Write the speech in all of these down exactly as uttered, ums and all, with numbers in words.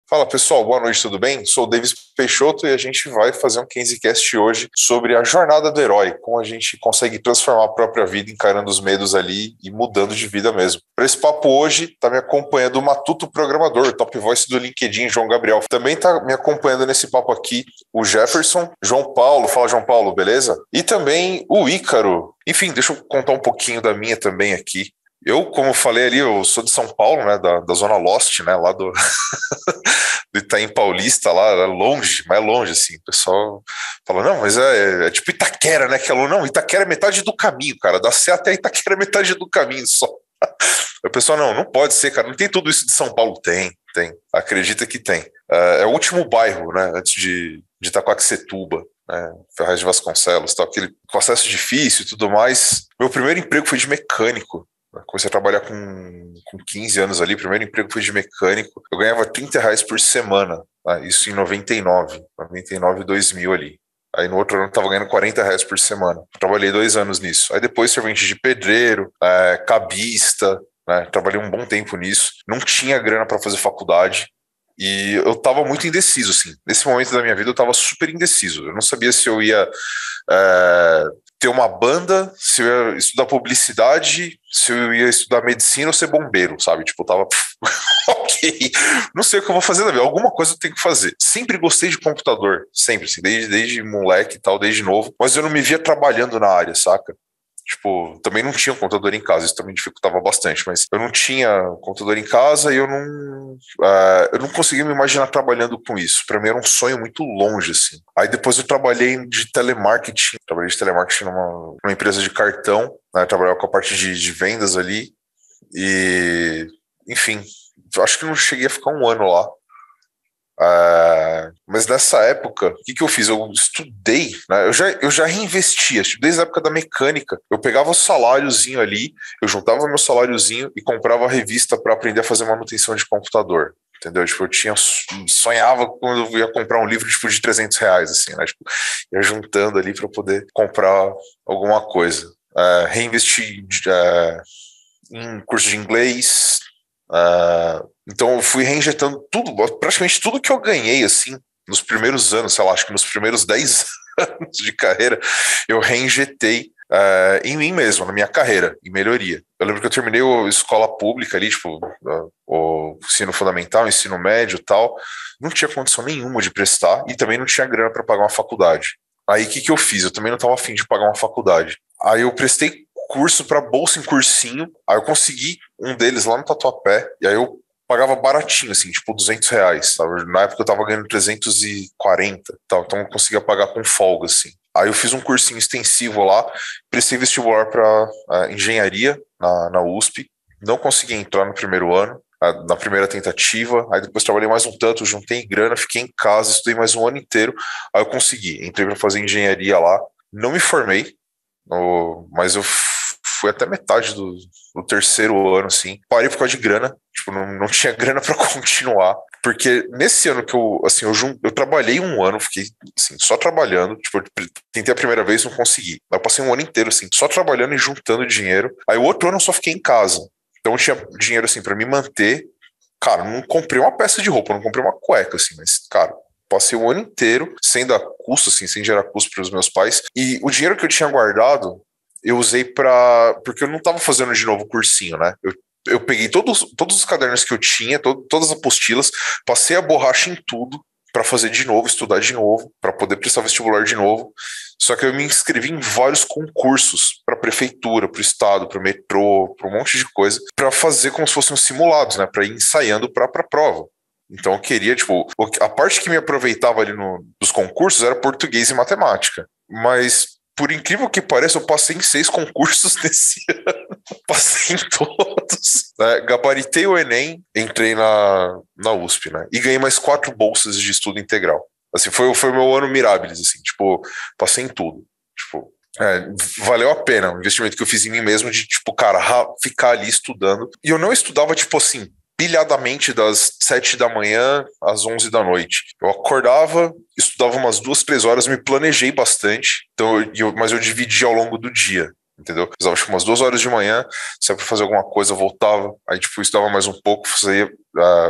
Fala pessoal, boa noite, tudo bem? Sou o Davis Peixoto e a gente vai fazer um KenziCast hoje sobre a jornada do herói, como a gente consegue transformar a própria vida encarando os medos ali e mudando de vida mesmo. Para esse papo hoje, está me acompanhando o Matuto Programador, top voice do LinkedIn, João Gabriel. Também está me acompanhando nesse papo aqui o Jefferson, João Paulo, fala João Paulo, beleza? E também o Ícaro. Enfim, deixa eu contar um pouquinho da minha também aqui. Eu, como falei ali, eu sou de São Paulo, né, da, da Zona Lost, né, lá do, do Itaim Paulista, lá é longe, mas é longe, assim, o pessoal fala, não, mas é, é tipo Itaquera, né, que é longe. Não, Itaquera é metade do caminho, cara, da Sé até Itaquera é metade do caminho só. O pessoal, não, não pode ser, cara, não tem tudo isso de São Paulo. Tem, tem, acredita que tem. É, é o último bairro, né, antes de, de Itaquaquecetuba. É, Ferraz de Vasconcelos, tal, aquele com acesso difícil e tudo mais. Meu primeiro emprego foi de mecânico. Eu comecei a trabalhar com, com quinze anos ali, o primeiro emprego foi de mecânico. Eu ganhava trinta reais por semana, tá? Isso em noventa e nove, noventa e nove, dois mil ali. Aí no outro ano eu tava ganhando quarenta reais por semana. Trabalhei dois anos nisso. Aí depois servente de pedreiro, é, cabista, né? Trabalhei um bom tempo nisso. Não tinha grana para fazer faculdade. E eu tava muito indeciso, assim. Nesse momento da minha vida eu tava super indeciso. Eu não sabia se eu ia é, ter uma banda, se eu ia estudar publicidade, se eu ia estudar medicina ou ser bombeiro, sabe? Tipo, eu tava... ok, não sei o que eu vou fazer na vida. Alguma coisa eu tenho que fazer. Sempre gostei de computador, sempre, assim, desde, desde moleque e tal, desde novo. Mas eu não me via trabalhando na área, saca? Tipo, também não tinha um computador em casa, isso também dificultava bastante, mas eu não tinha computador em casa e eu não, uh, eu não conseguia me imaginar trabalhando com isso. Para mim era um sonho muito longe, assim. Aí depois eu trabalhei de telemarketing, trabalhei de telemarketing numa, numa empresa de cartão, né, trabalhava com a parte de, de vendas ali e, enfim, acho que não cheguei a ficar um ano lá. Uh, mas nessa época, o que, que eu fiz? Eu estudei, né? eu, já, eu já reinvestia, desde a época da mecânica. Eu pegava o saláriozinho ali, eu juntava meu saláriozinho e comprava a revista para aprender a fazer manutenção de computador. Entendeu? Tipo, eu tinha, sonhava quando eu ia comprar um livro tipo, de trezentos reais, assim, né? Tipo, ia juntando ali para poder comprar alguma coisa. Uh, reinvesti uh, em curso de inglês. Uh, então eu fui reinjetando tudo, praticamente tudo que eu ganhei, assim, nos primeiros anos, sei lá, acho que nos primeiros dez anos de carreira, eu reinjetei uh, em mim mesmo, na minha carreira, em melhoria. Eu lembro que eu terminei a escola pública ali, tipo, uh, o ensino fundamental, o ensino médio e tal, não tinha condição nenhuma de prestar e também não tinha grana para pagar uma faculdade. Aí o que, que eu fiz? Eu também não estava afim de pagar uma faculdade. Aí eu prestei curso para bolsa em cursinho, aí eu consegui um deles lá no Tatuapé, e aí eu pagava baratinho, assim, tipo duzentos reais, sabe? Na época eu tava ganhando trezentos e quarenta, tá? Então eu conseguia pagar com folga, assim. Aí eu fiz um cursinho extensivo lá, prestei vestibular para uh, engenharia na, na U S P, não consegui entrar no primeiro ano, uh, na primeira tentativa, aí depois trabalhei mais um tanto, juntei grana, fiquei em casa, estudei mais um ano inteiro, aí eu consegui, entrei para fazer engenharia lá, não me formei, no, mas eu fui até metade do, do terceiro ano, assim. Parei por causa de grana. Tipo, não, não tinha grana pra continuar. Porque nesse ano que eu, assim, eu, jun... eu trabalhei um ano, fiquei, assim, só trabalhando. Tipo, eu tentei a primeira vez, não consegui. Aí eu passei um ano inteiro, assim, só trabalhando e juntando dinheiro. Aí o outro ano eu só fiquei em casa. Então eu tinha dinheiro, assim, pra me manter. Cara, não comprei uma peça de roupa, não comprei uma cueca, assim, mas, cara, passei o ano inteiro sem dar custo, assim, sem gerar custo para os meus pais. E o dinheiro que eu tinha guardado, eu usei para... Porque eu não estava fazendo de novo o cursinho, né? Eu, eu peguei todos, todos os cadernos que eu tinha, todo, todas as apostilas, passei a borracha em tudo para fazer de novo, estudar de novo, para poder prestar vestibular de novo. Só que eu me inscrevi em vários concursos para prefeitura, para o estado, para o metrô, para um monte de coisa, para fazer como se fossem simulados, né? Para ir ensaiando para a prova. Então eu queria, tipo, a parte que me aproveitava ali no, dos concursos era português e matemática. Mas, por incrível que pareça, eu passei em seis concursos nesse ano. Passei em todos. É, gabaritei o Enem, entrei na, na U S P, né? E ganhei mais quatro bolsas de estudo integral. Assim, foi, foi o meu ano Mirabilis, assim, tipo, passei em tudo. Tipo, é, valeu a pena o investimento que eu fiz em mim mesmo de, tipo, cara, ficar ali estudando. E eu não estudava, tipo assim, pilhadamente das sete da manhã às onze da noite. Eu acordava, estudava umas duas, três horas, me planejei bastante, então eu, mas eu dividia ao longo do dia, entendeu? Eu estudava tipo, umas duas horas de manhã, saia para fazer alguma coisa, voltava, aí tipo, estudava mais um pouco, fazia, uh,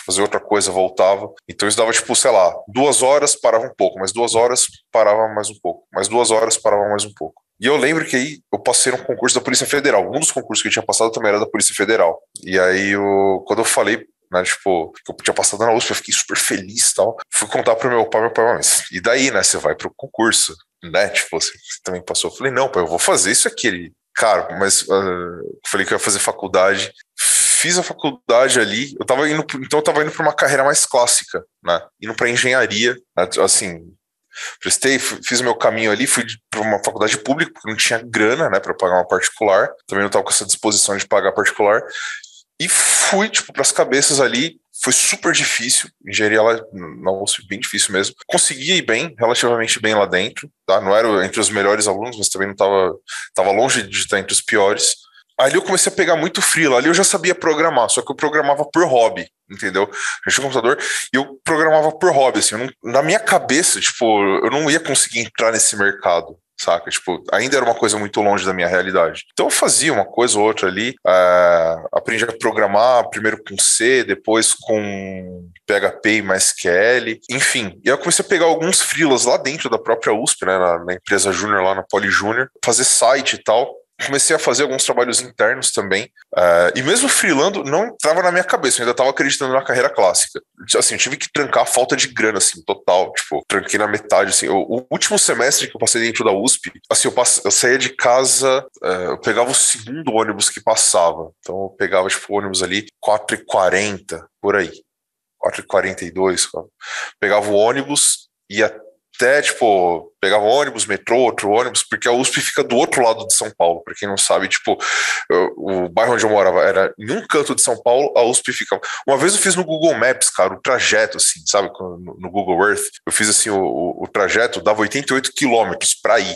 fazer outra coisa, voltava. Então isso dava, tipo, sei lá, duas horas, parava um pouco, mais duas horas, parava mais um pouco, mais duas horas, parava mais um pouco. E eu lembro que aí eu passei num concurso da Polícia Federal. Um dos concursos que eu tinha passado também era da Polícia Federal. E aí, eu, quando eu falei, né, tipo, que eu tinha passado na U S P, eu fiquei super feliz e tal. Fui contar pro meu pai, meu pai, mas e daí, né, você vai pro concurso, né, tipo, você também passou. Eu falei, não, pai, eu vou fazer isso aqui. Ele, cara, mas uh, eu falei que eu ia fazer faculdade. Fiz a faculdade ali, eu tava indo, então eu tava indo pra uma carreira mais clássica, né, indo pra engenharia, né, assim... Prestei, fiz o meu caminho ali, fui para uma faculdade pública, porque não tinha grana, né, para pagar uma particular, também não estava com essa disposição de pagar particular, e fui, tipo, para as cabeças ali, foi super difícil, engenharia lá na U S P, bem difícil mesmo, consegui ir bem, relativamente bem lá dentro, tá, não era entre os melhores alunos, mas também não estava, estava longe de estar entre os piores. Ali eu comecei a pegar muito freela, ali eu já sabia programar, só que eu programava por hobby, entendeu? Eu tinha um computador e eu programava por hobby, assim, eu não, na minha cabeça, tipo, eu não ia conseguir entrar nesse mercado, saca? Tipo, ainda era uma coisa muito longe da minha realidade. Então eu fazia uma coisa ou outra ali, uh, aprendi a programar, primeiro com C, depois com P H P e MySQL, enfim. E aí eu comecei a pegar alguns freelas lá dentro da própria U S P, né, na, na empresa Júnior, lá na Poli Júnior, fazer site e tal. Comecei a fazer alguns trabalhos internos também, uh, e mesmo freelando, não entrava na minha cabeça, eu ainda estava acreditando na carreira clássica. Assim, eu tive que trancar a falta de grana, assim, total, tipo, tranquei na metade, assim. O, o último semestre que eu passei dentro da U S P, assim, eu, pass, eu saía de casa, uh, eu pegava o segundo ônibus que passava, então eu pegava, tipo, o ônibus ali, quatro e quarenta, por aí, quatro e quarenta e dois, pegava o ônibus, ia até, tipo, pegava ônibus, metrô, outro ônibus, porque a U S P fica do outro lado de São Paulo, pra quem não sabe, tipo, eu, o bairro onde eu morava era em um canto de São Paulo, a U S P ficava... Uma vez eu fiz no Google Maps, cara, o trajeto, assim, sabe, no, no Google Earth, eu fiz, assim, o, o, o trajeto, dava oitenta e oito quilômetros pra ir.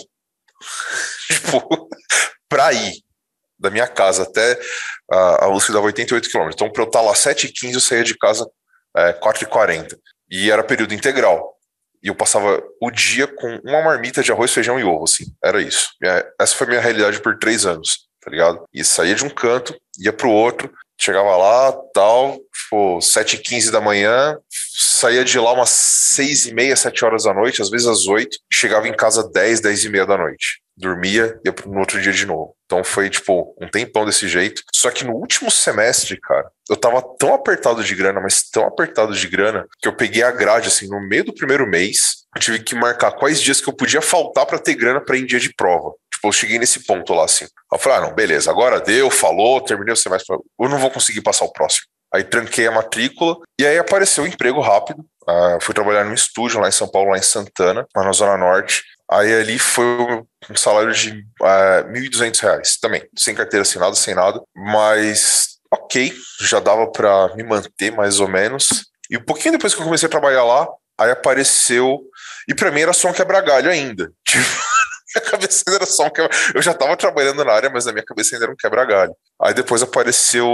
Tipo, pra ir. Da minha casa até a, a U S P dava oitenta e oito quilômetros. Então, pra eu estar lá sete e quinze, eu saía de casa é, quatro e quarenta. E era período integral. E eu passava o dia com uma marmita de arroz, feijão e ovo, assim. Era isso. Essa foi a minha realidade por três anos, tá ligado? E saía de um canto, ia pro outro, chegava lá, tal, tipo, sete e quinze da manhã, saía de lá umas seis e meia, sete horas da noite, às vezes às oito, chegava em casa dez, dez e meia da noite. Dormia, ia no outro dia de novo. Então foi, tipo, um tempão desse jeito. Só que no último semestre, cara, eu tava tão apertado de grana, mas tão apertado de grana, que eu peguei a grade, assim, no meio do primeiro mês, eu tive que marcar quais dias que eu podia faltar pra ter grana pra ir em dia de prova. Tipo, eu cheguei nesse ponto lá, assim. Eu falei, ah, não, beleza, agora deu, falou, terminei o semestre, eu não vou conseguir passar o próximo. Aí tranquei a matrícula, e aí apareceu um emprego rápido. Uh, fui trabalhar num estúdio lá em São Paulo, lá em Santana, lá na Zona Norte. Aí ali foi um salário de uh, mil e duzentos reais também, sem carteira assinada, sem nada, mas ok, já dava pra me manter mais ou menos. E um pouquinho depois que eu comecei a trabalhar lá, aí apareceu, e pra mim era só um quebra-galho ainda, tipo, minha cabeça ainda era só um quebra... Eu já tava trabalhando na área, mas na minha cabeça ainda era um quebra-galho. Aí depois apareceu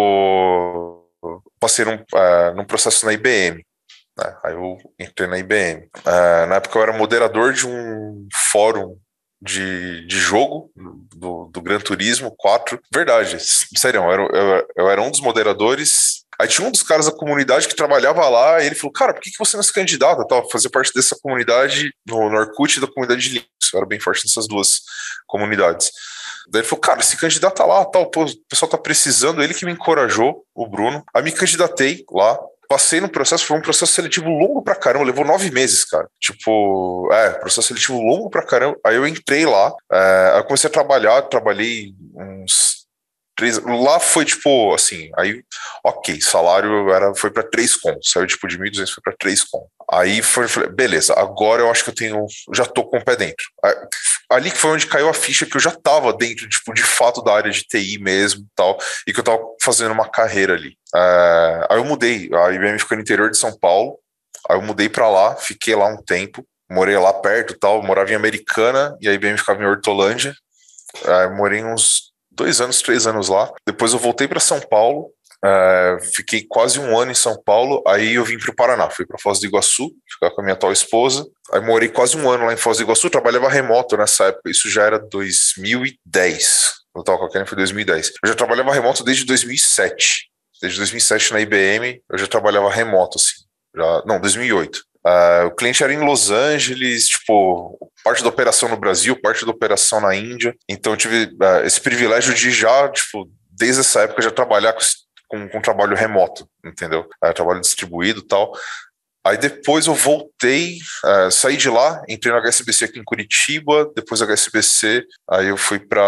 o... Passei num, uh, num processo na I B M. Né? Aí eu entrei na I B M. Uh, na época eu era moderador de um fórum de, de jogo do, do Gran Turismo quatro. Verdade, sério, eu era, eu, eu era um dos moderadores. Aí tinha um dos caras da comunidade que trabalhava lá, e ele falou, cara, por que, que você não se candidata? Tal, fazer parte dessa comunidade, no, no Orkut da comunidade de Linux. Eu era bem forte nessas duas comunidades. Daí ele falou, cara, se candidata lá, tal, pô, o pessoal tá precisando. Ele que me encorajou, o Bruno. Aí me candidatei lá. Passei no processo, foi um processo seletivo longo pra caramba, levou nove meses, cara. Tipo, é, processo seletivo longo pra caramba. Aí eu entrei lá, é, aí eu comecei a trabalhar, trabalhei uns três. Lá foi tipo, assim, aí, ok, salário era, foi pra três contos, saiu tipo de mil e duzentos, foi pra três contos. Aí foi, falei, beleza, agora eu acho que eu tenho, já tô com o pé dentro. Aí, ali que foi onde caiu a ficha que eu já tava dentro, tipo, de fato da área de T I mesmo e tal, e que eu tava fazendo uma carreira ali. É, aí eu mudei, a I B M ficou no interior de São Paulo, aí eu mudei pra lá, fiquei lá um tempo, morei lá perto e tal, morava em Americana, e a I B M ficava em Hortolândia. Aí eu morei uns dois anos, três anos lá. Depois eu voltei pra São Paulo, é, fiquei quase um ano em São Paulo, aí eu vim pro Paraná, fui pra Foz do Iguaçu, ficar com a minha atual esposa. Aí morei quase um ano lá em Foz do Iguaçu, trabalhava remoto nessa época, isso já era dois mil e dez. Eu tava com a Karen, foi dois mil e dez. Eu já trabalhava remoto desde dois mil e sete, desde dois mil e sete na I B M, eu já trabalhava remoto, assim. Já, não, dois mil e oito. Uh, o cliente era em Los Angeles, tipo, parte da operação no Brasil, parte da operação na Índia. Então eu tive uh, esse privilégio de já, tipo, desde essa época já trabalhar com, com, com trabalho remoto, entendeu? Uh, trabalho distribuído e tal. Aí depois eu voltei, uh, saí de lá, entrei no H S B C aqui em Curitiba, depois do H S B C, aí eu fui para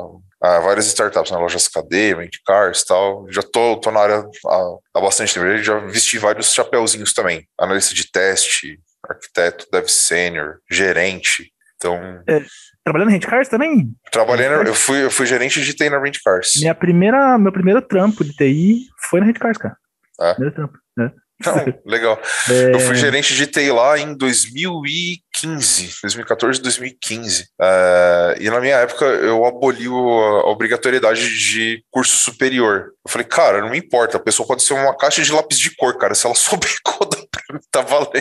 uh, várias startups, né, lojas K D, Rent-Cars e tal. Já tô, tô na área há, há bastante tempo, já vesti vários chapeuzinhos também, analista de teste, arquiteto, dev sênior, gerente, então... É, trabalhando em Rent-Cars também? Trabalhei, na, eu, fui, eu fui gerente de T I na Rent-Cars. Minha primeira, meu primeiro trampo de T I foi na Rent-Cars, cara. É? Primeiro trampo, né? Não, legal. É... Eu fui gerente de T I lá em dois mil e quinze, dois mil e quatorze, dois mil e quinze. Uh, e na minha época eu aboli a obrigatoriedade de curso superior. Eu falei, cara, não me importa, a pessoa pode ser uma caixa de lápis de cor, cara. Se ela souber codar pra mim, tá valendo.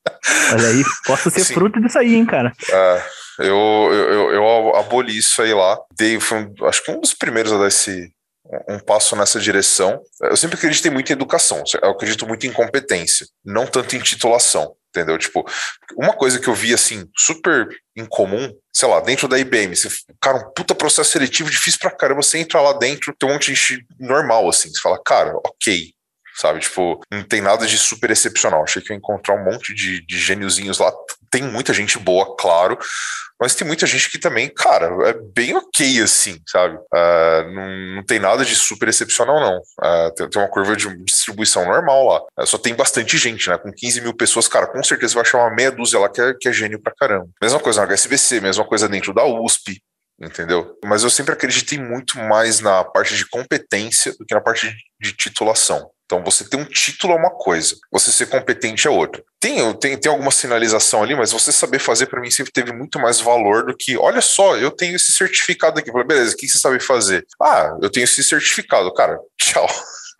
Olha aí, posso ser Sim. fruto disso aí, hein, cara. Uh, eu, eu, eu aboli isso aí lá. Dei, foi um, acho que um dos primeiros a dar esse... um passo nessa direção. Eu sempre acreditei muito em educação, eu acredito muito em competência, não tanto em titulação, entendeu? Tipo, uma coisa que eu vi, assim, super incomum, sei lá, dentro da I B M, você, cara, um puta processo seletivo difícil pra caramba, você entra lá dentro, tem um monte de gente normal, assim, você fala, cara, ok, sabe, tipo, não tem nada de super excepcional, achei que eu ia encontrar um monte de, de gêniozinhos lá, tem muita gente boa, claro, mas tem muita gente que também, cara, é bem ok, assim, sabe? Uh, não, não tem nada de super excepcional, não. Uh, tem, tem uma curva de distribuição normal lá. Uh, só tem bastante gente, né? Com quinze mil pessoas, cara, com certeza vai achar uma meia dúzia lá que é, que é gênio pra caramba. Mesma coisa na H S B C, mesma coisa dentro da U S P, entendeu? Mas eu sempre acreditei muito mais na parte de competência do que na parte de titulação. Então, você ter um título é uma coisa, você ser competente é outra. Tem, tem, tem alguma sinalização ali, mas você saber fazer, para mim, sempre teve muito mais valor do que, olha só, eu tenho esse certificado aqui. Eu falei, beleza, o que você sabe fazer? Ah, eu tenho esse certificado. Cara, tchau.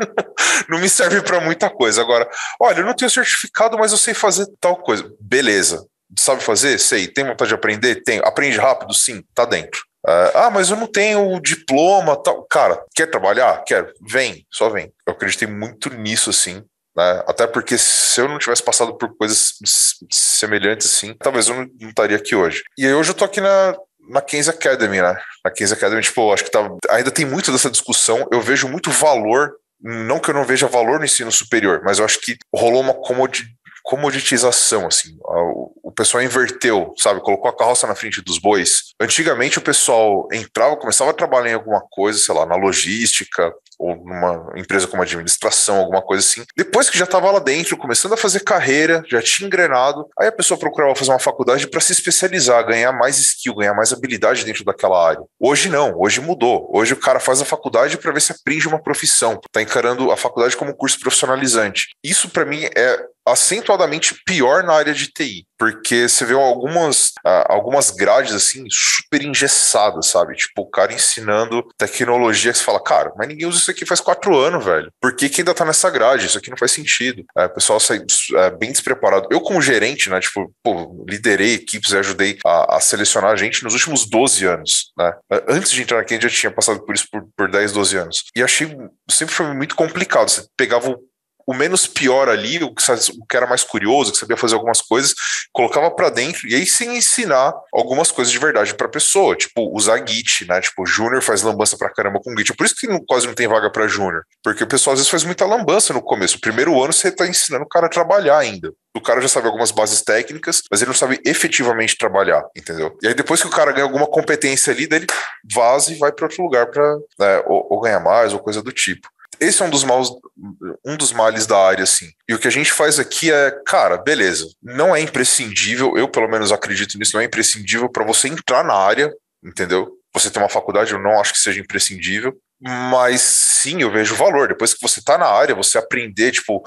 Não me serve para muita coisa. Agora, olha, eu não tenho certificado, mas eu sei fazer tal coisa. Beleza. Sabe fazer? Sei. Tem vontade de aprender? Tenho. Aprende rápido? Sim. Tá dentro. Uh, ah, mas eu não tenho diploma, tal. Cara, quer trabalhar? Quero. Vem, só vem. Eu acreditei muito nisso, assim, né? Até porque se eu não tivesse passado por coisas semelhantes, assim, talvez eu não, não estaria aqui hoje. E aí hoje eu tô aqui na, na Keynes Academy, né? Na Keynes Academy, tipo, acho que tá, ainda tem muito dessa discussão. Eu vejo muito valor, não que eu não veja valor no ensino superior, mas eu acho que rolou uma comodidade, comoditização, assim, o pessoal inverteu, sabe, colocou a carroça na frente dos bois. Antigamente o pessoal entrava, começava a trabalhar em alguma coisa, sei lá, na logística, ou numa empresa como administração, alguma coisa assim. Depois que já estava lá dentro, começando a fazer carreira, já tinha engrenado, aí a pessoa procurava fazer uma faculdade para se especializar, ganhar mais skill, ganhar mais habilidade dentro daquela área. Hoje não, hoje mudou. Hoje o cara faz a faculdade para ver se aprende uma profissão, tá encarando a faculdade como um curso profissionalizante. Isso para mim é acentuadamente pior na área de T I, porque você vê algumas, uh, algumas grades assim super engessadas, sabe? Tipo, o cara ensinando tecnologia que você fala, cara, mas ninguém usa isso aqui faz quatro anos, velho. Por que que ainda tá nessa grade? Isso aqui não faz sentido. Uh, o pessoal sai uh, bem despreparado. Eu, como gerente, né, tipo, pô, liderei equipes e ajudei a, a selecionar a gente nos últimos doze anos, né? Uh, antes de entrar aqui, eu já tinha passado por isso por, por dez, doze anos. E achei, sempre foi muito complicado. Você pegava o o menos pior ali, o que era mais curioso, que sabia fazer algumas coisas, colocava pra dentro, e aí sem ensinar algumas coisas de verdade pra pessoa, tipo, usar Git, né, tipo, Júnior faz lambança pra caramba com Git, por isso que não, quase não tem vaga pra Júnior, porque o pessoal às vezes faz muita lambança no começo, o primeiro ano você tá ensinando o cara a trabalhar ainda, o cara já sabe algumas bases técnicas, mas ele não sabe efetivamente trabalhar, entendeu? E aí depois que o cara ganha alguma competência ali, daí ele vaza e vai pra outro lugar pra, né, ou, ou ganhar mais, ou coisa do tipo. Esse é um dos maus, um dos males da área, assim. E o que a gente faz aqui é, cara, beleza, não é imprescindível, eu pelo menos acredito nisso, não é imprescindível para você entrar na área, entendeu? Você ter uma faculdade, eu não acho que seja imprescindível, mas sim, eu vejo valor. Depois que você tá na área, você aprender, tipo,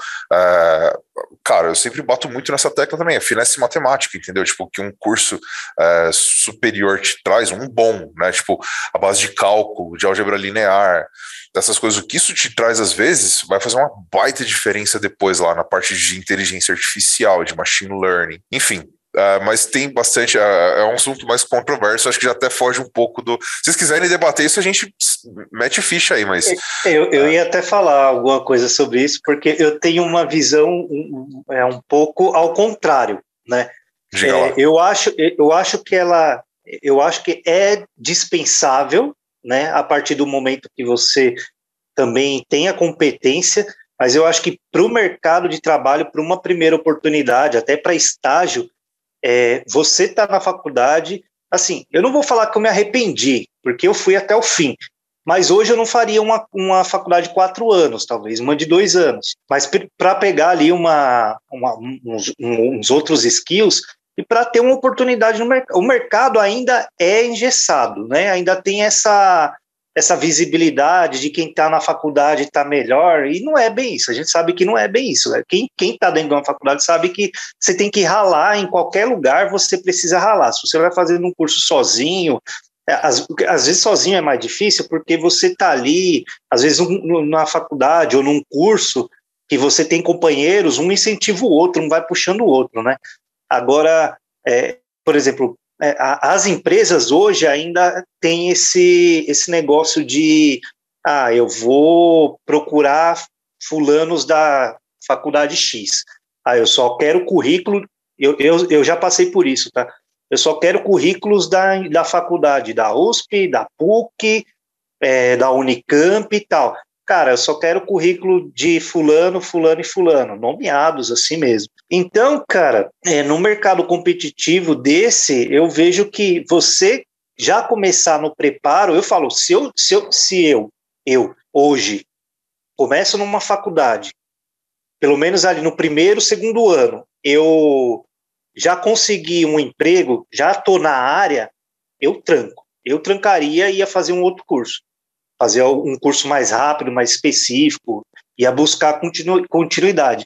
é, cara, eu sempre bato muito nessa tecla também, é finesse matemática, entendeu? Tipo, que um curso é, superior te traz, um bom, né? Tipo, a base de cálculo, de álgebra linear, dessas coisas, o que isso te traz às vezes vai fazer uma baita diferença depois lá na parte de inteligência artificial, de machine learning, enfim. uh, mas tem bastante, uh, é um assunto mais controverso, acho que já até foge um pouco do... Se vocês quiserem debater isso, a gente mete ficha aí, mas... Eu, eu uh, ia até falar alguma coisa sobre isso, porque eu tenho uma visão um, é, um pouco ao contrário, né? É, eu, acho, eu acho que ela... Eu acho que é dispensável, né, a partir do momento que você também tem a competência, mas eu acho que para o mercado de trabalho, para uma primeira oportunidade, até para estágio, é, você está na faculdade, assim, eu não vou falar que eu me arrependi, porque eu fui até o fim, mas hoje eu não faria uma, uma faculdade de quatro anos, talvez, uma de dois anos, mas para pegar ali uma, uma, uns, uns outros skills e para ter uma oportunidade no mercado. O mercado ainda é engessado, né? Ainda tem essa, essa visibilidade de quem está na faculdade está melhor, e não é bem isso, a gente sabe que não é bem isso, né? Quem está dentro de uma faculdade sabe que você tem que ralar em qualquer lugar, você precisa ralar. Se você vai fazendo um curso sozinho, às, às vezes sozinho é mais difícil, porque você está ali, às vezes um, na faculdade ou num curso, que você tem companheiros, um incentiva o outro, um vai puxando o outro, né? Agora, é, por exemplo, é, a, as empresas hoje ainda têm esse, esse negócio de, ah, eu vou procurar fulanos da faculdade X. Ah, eu só quero currículo, eu, eu, eu já passei por isso, tá? Eu só quero currículos da, da faculdade, da U S P, da P U C, é, da Unicamp e tal. Cara, eu só quero currículo de fulano, fulano e fulano, nomeados assim mesmo. Então, cara, é, no mercado competitivo desse, eu vejo que você já começar no preparo, eu falo, se eu, se eu, se eu, eu hoje, começo numa faculdade, pelo menos ali no primeiro, segundo ano, eu já consegui um emprego, já estou na área, eu tranco. Eu trancaria e ia fazer um outro curso. Fazer um curso mais rápido, mais específico, ia buscar continu, continuidade.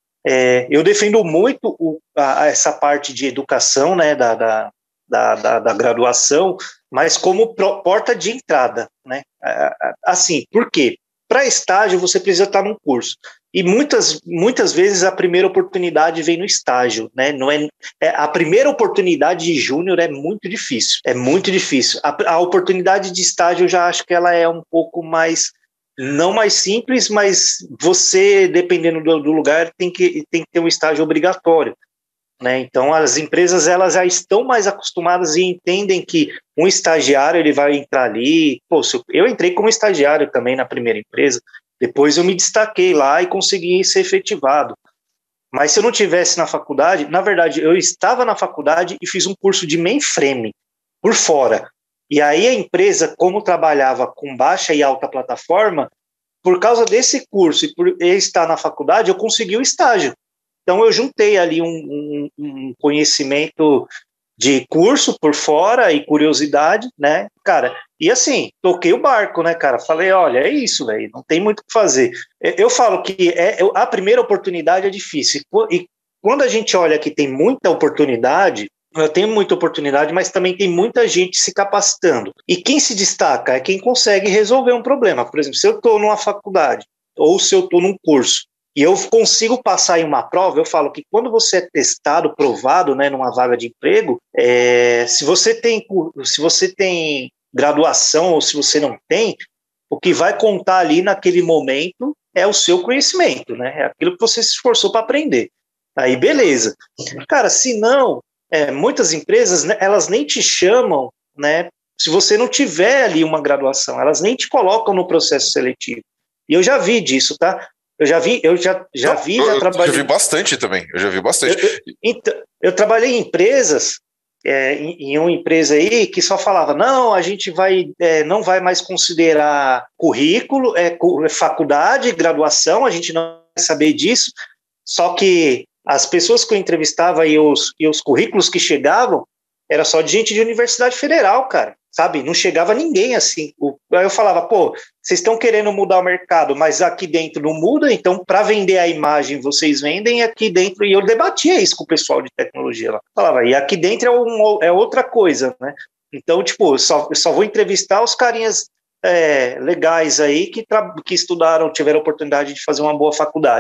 É, eu defendo muito o, a, essa parte de educação, né, da, da, da, da, da graduação, mas como pro, porta de entrada, né? Assim, por quê? Para estágio, você precisa estar num curso. E muitas, muitas vezes a primeira oportunidade vem no estágio, né? Não é, é, a primeira oportunidade de júnior é muito difícil, é muito difícil. A, a oportunidade de estágio eu já acho que ela é um pouco mais, não mais simples, mas você, dependendo do, do lugar, tem que, tem que ter um estágio obrigatório, né? Então as empresas elas já estão mais acostumadas e entendem que um estagiário ele vai entrar ali. Pô, eu entrei como estagiário também na primeira empresa, depois eu me destaquei lá e consegui ser efetivado. Mas se eu não tivesse na faculdade, na verdade eu estava na faculdade e fiz um curso de mainframe por fora. E aí a empresa, como trabalhava com baixa e alta plataforma, por causa desse curso e por eu estar na faculdade, eu consegui o estágio. Então eu juntei ali um, um, um conhecimento de curso por fora e curiosidade, né, cara, e assim, toquei o barco, né, cara, falei, olha, é isso, velho, não tem muito o que fazer. Eu falo que é, a primeira oportunidade é difícil, e quando a gente olha que tem muita oportunidade, eu tenho muita oportunidade, mas também tem muita gente se capacitando, e quem se destaca é quem consegue resolver um problema. Por exemplo, se eu estou numa faculdade, ou se eu estou num curso, e eu consigo passar em uma prova, eu falo que quando você é testado, provado, né, numa vaga de emprego, é, se você tem, se você tem graduação ou se você não tem, o que vai contar ali naquele momento é o seu conhecimento, né, é aquilo que você se esforçou para aprender. Aí, beleza. Cara, se não, é, muitas empresas, né, elas nem te chamam, né, se você não tiver ali uma graduação, elas nem te colocam no processo seletivo. E eu já vi disso, tá? Eu já vi, eu já, já Não, vi, eu, já trabalhei... Eu já vi bastante também, eu já vi bastante. Eu, eu, então, eu trabalhei em empresas, é, em, em uma empresa aí que só falava, não, a gente vai, é, não vai mais considerar currículo, é, faculdade, graduação, a gente não vai saber disso, só que as pessoas que eu entrevistava e os, e os currículos que chegavam, era só de gente de universidade federal, cara, sabe? Não chegava ninguém assim. Aí eu falava, pô, vocês estão querendo mudar o mercado, mas aqui dentro não muda, então para vender a imagem vocês vendem aqui dentro. E eu debatia isso com o pessoal de tecnologia lá. Falava, e aqui dentro é, um, é outra coisa, né? Então, tipo, eu só, eu só vou entrevistar os carinhas é, legais aí que, que estudaram, tiveram a oportunidade de fazer uma boa faculdade.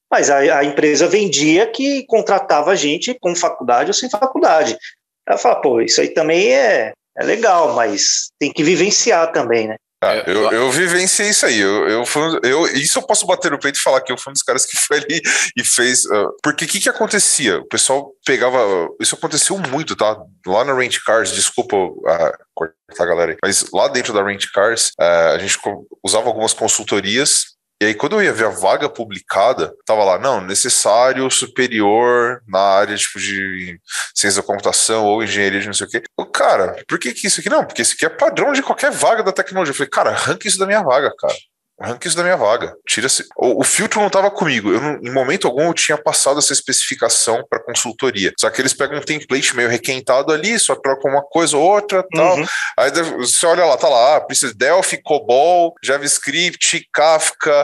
Mas a, a empresa vendia que contratava gente com faculdade ou sem faculdade. Ela fala, pô, isso aí também é, é legal, mas tem que vivenciar também, né? Ah, eu, eu vivenciei isso aí. Eu, eu, fui, eu, isso eu posso bater no peito e falar que eu fui um dos caras que foi ali e fez. Uh, porque o que, que acontecia? O pessoal pegava. Isso aconteceu muito, tá? Lá na Rent Cars, desculpa uh, cortar a galera aí, mas lá dentro da Rent Cars, uh, a gente usava algumas consultorias. E aí, quando eu ia ver a vaga publicada, tava lá, não, necessário superior na área tipo, de ciência da computação ou engenharia de não sei o quê. Eu, cara, por que que isso aqui? Não, porque isso aqui é padrão de qualquer vaga da tecnologia. Eu falei, cara, arranca isso da minha vaga, cara. Arranca isso da minha vaga. Tira-se. O, o filtro não estava comigo. Eu não, em momento algum eu tinha passado essa especificação para consultoria. Só que eles pegam um template meio requentado ali, só trocam uma coisa ou outra, tal. Uhum. Aí você olha lá, tá lá, ah, precisa de Delphi, COBOL, JavaScript, Kafka.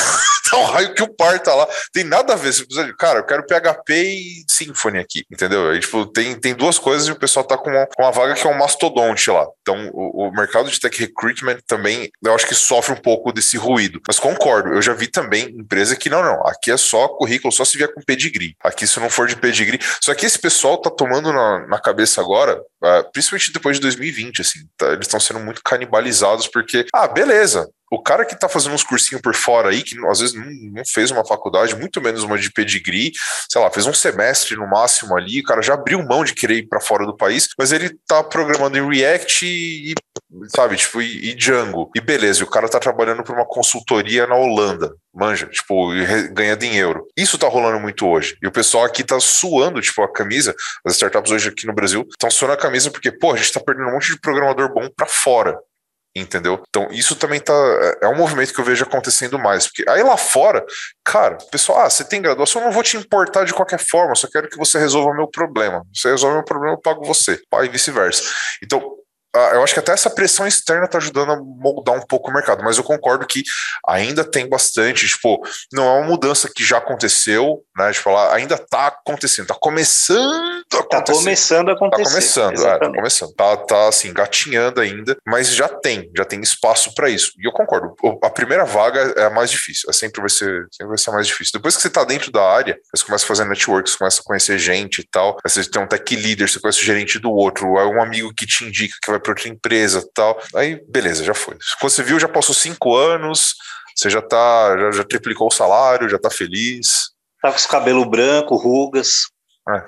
Tá um raio que o par tá lá. Tem nada a ver. Você precisa de, cara, eu quero P H P e Symfony aqui, entendeu? Aí, tipo, tem, tem duas coisas e o pessoal tá com uma, com uma vaga que é um mastodonte lá. Então, o, o mercado de tech recruitment também, eu acho que sofre um pouco desse ruído. Mas concordo, eu já vi também empresa que não, não, aqui é só currículo, só se vier com pedigree. Aqui se não for de pedigree. Só que esse pessoal tá tomando na, na cabeça agora, uh, principalmente depois de dois mil e vinte, assim, tá, eles estão sendo muito canibalizados porque, ah, beleza, o cara que tá fazendo uns cursinhos por fora aí, que às vezes não, não fez uma faculdade, muito menos uma de pedigree, sei lá, fez um semestre no máximo ali, o cara já abriu mão de querer ir pra fora do país, mas ele tá programando em React e, sabe, tipo, e, e Django. E beleza, e o cara tá trabalhando pra uma consultoria na Holanda, manja, tipo, ganhando em euro. Isso tá rolando muito hoje. E o pessoal aqui tá suando, tipo, a camisa, as startups hoje aqui no Brasil estão suando a camisa porque, pô, a gente tá perdendo um monte de programador bom pra fora. Entendeu? Então isso também tá, é um movimento que eu vejo acontecendo mais, porque aí lá fora, cara, o pessoal, ah, você tem graduação, eu não vou te importar de qualquer forma, só quero que você resolva meu problema, você resolve meu problema, eu pago você, e vice-versa. Então Uh, eu acho que até essa pressão externa está ajudando a moldar um pouco o mercado, mas eu concordo que ainda tem bastante, tipo, não é uma mudança que já aconteceu, né, tipo, ela ainda está acontecendo, está começando a acontecer. Está começando a acontecer. Está começando, é, tá começando, tá, tá assim, gatinhando ainda, mas já tem, já tem espaço para isso, e eu concordo, a primeira vaga é a mais difícil, sempre vai ser, sempre vai ser a mais difícil. Depois que você está dentro da área, você começa a fazer network, você começa a conhecer gente e tal, você tem um tech leader, você conhece o gerente do outro, é um amigo que te indica que vai para outra empresa e tal, aí beleza, já foi. Quando você viu, já passou cinco anos, você já tá, já, já triplicou o salário, já tá feliz. Tá com os cabelos brancos, rugas. É.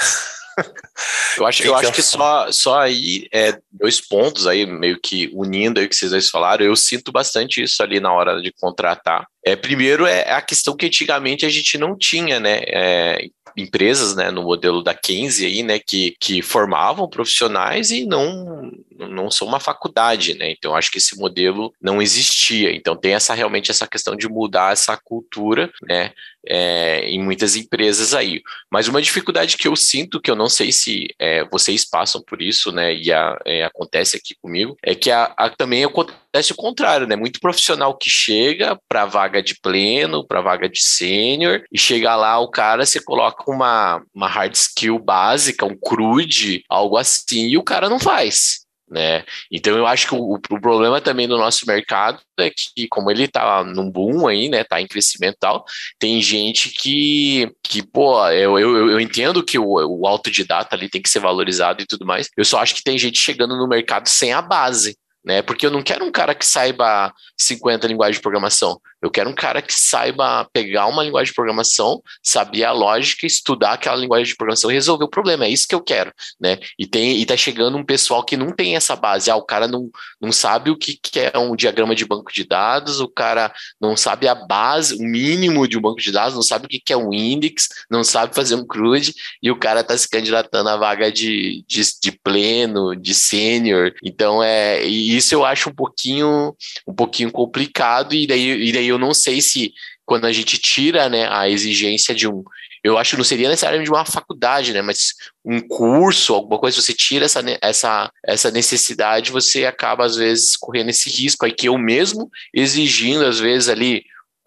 Eu acho, eu acho que só, só aí é dois pontos aí, meio que unindo aí o que vocês dois falaram, eu sinto bastante isso ali na hora de contratar. É, primeiro é a questão que antigamente a gente não tinha, né? É, empresas, né, no modelo da Kenzie aí, né, que, que formavam profissionais e não, não são uma faculdade, né? Então acho que esse modelo não existia. Então tem essa realmente essa questão de mudar essa cultura, né? É, em muitas empresas aí. Mas uma dificuldade que eu sinto, que eu não sei se é, vocês passam por isso, né, e a, é, acontece aqui comigo, é que a, a, também acontece o contrário, né, muito profissional que chega para vaga de pleno, para vaga de sênior, e chega lá o cara, você coloca uma, uma hard skill básica, um crude, algo assim, e o cara não faz. Né? Então eu acho que o, o problema também do nosso mercado é que, como ele tá num boom aí, né, tá em crescimento e tal, tem gente que, que pô, eu, eu, eu entendo que o, o autodidata ali tem que ser valorizado e tudo mais, eu só acho que tem gente chegando no mercado sem a base, né, porque eu não quero um cara que saiba cinquenta linguagens de programação, eu quero um cara que saiba pegar uma linguagem de programação, saber a lógica, estudar aquela linguagem de programação e resolver o problema, é isso que eu quero, né? E, tem, e tá chegando um pessoal que não tem essa base, ah, o cara não, não sabe o que, que é um diagrama de banco de dados, o cara não sabe a base, o mínimo de um banco de dados, não sabe o que, que é um index, não sabe fazer um CRUD, e o cara tá se candidatando à vaga de, de, de pleno, de sênior, então é, e isso eu acho um pouquinho, um pouquinho complicado, e daí, e daí eu não sei se quando a gente tira, né, a exigência de um, eu acho que não seria necessariamente de uma faculdade, né, mas um curso, alguma coisa, você tira essa, essa, essa necessidade, você acaba às vezes correndo esse risco aí que eu mesmo exigindo às vezes ali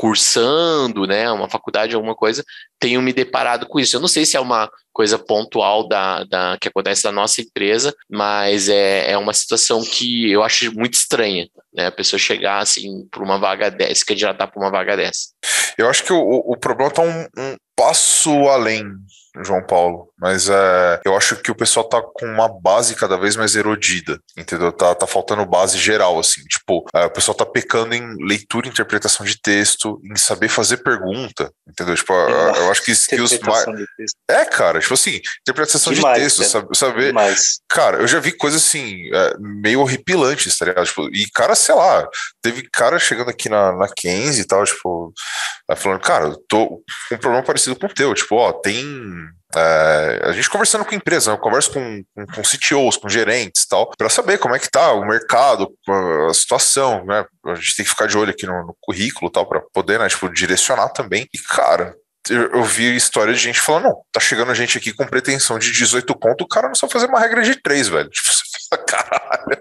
cursando, né, uma faculdade, alguma coisa, tenho me deparado com isso. Eu não sei se é uma coisa pontual da, da, que acontece na nossa empresa, mas é, é uma situação que eu acho muito estranha, né, a pessoa chegar assim para uma vaga dessa, se candidatar para uma vaga dessa. Eu acho que o, o problema está um, um passo além, João Paulo, mas é, eu acho que o pessoal tá com uma base cada vez mais erodida, entendeu? Tá, tá faltando base geral, assim, tipo, é, o pessoal tá pecando em leitura e interpretação de texto, em saber fazer pergunta, entendeu? Tipo, é, eu acho que skills mais... É, cara, tipo assim, interpretação Demais, de texto, sabe, saber... Demais. Cara, eu já vi coisas assim, é, meio horripilantes, tá ligado? Tipo, e cara, sei lá, teve cara chegando aqui na, na Kenzie e tal, tipo, falando, cara, eu tô com um problema parecido com o teu, tipo, ó, tem... É, a gente conversando com a empresa, né? Eu converso com, com, com C T Os, com gerentes e tal, para saber como é que tá o mercado, a situação, né? A gente tem que ficar de olho aqui no, no currículo e tal, para poder, né, tipo, direcionar também. E, cara, eu, eu vi história de gente falando, não, tá chegando a gente aqui com pretensão de dezoito conto, o cara não sabe fazer uma regra de três, velho. Tipo, caralho,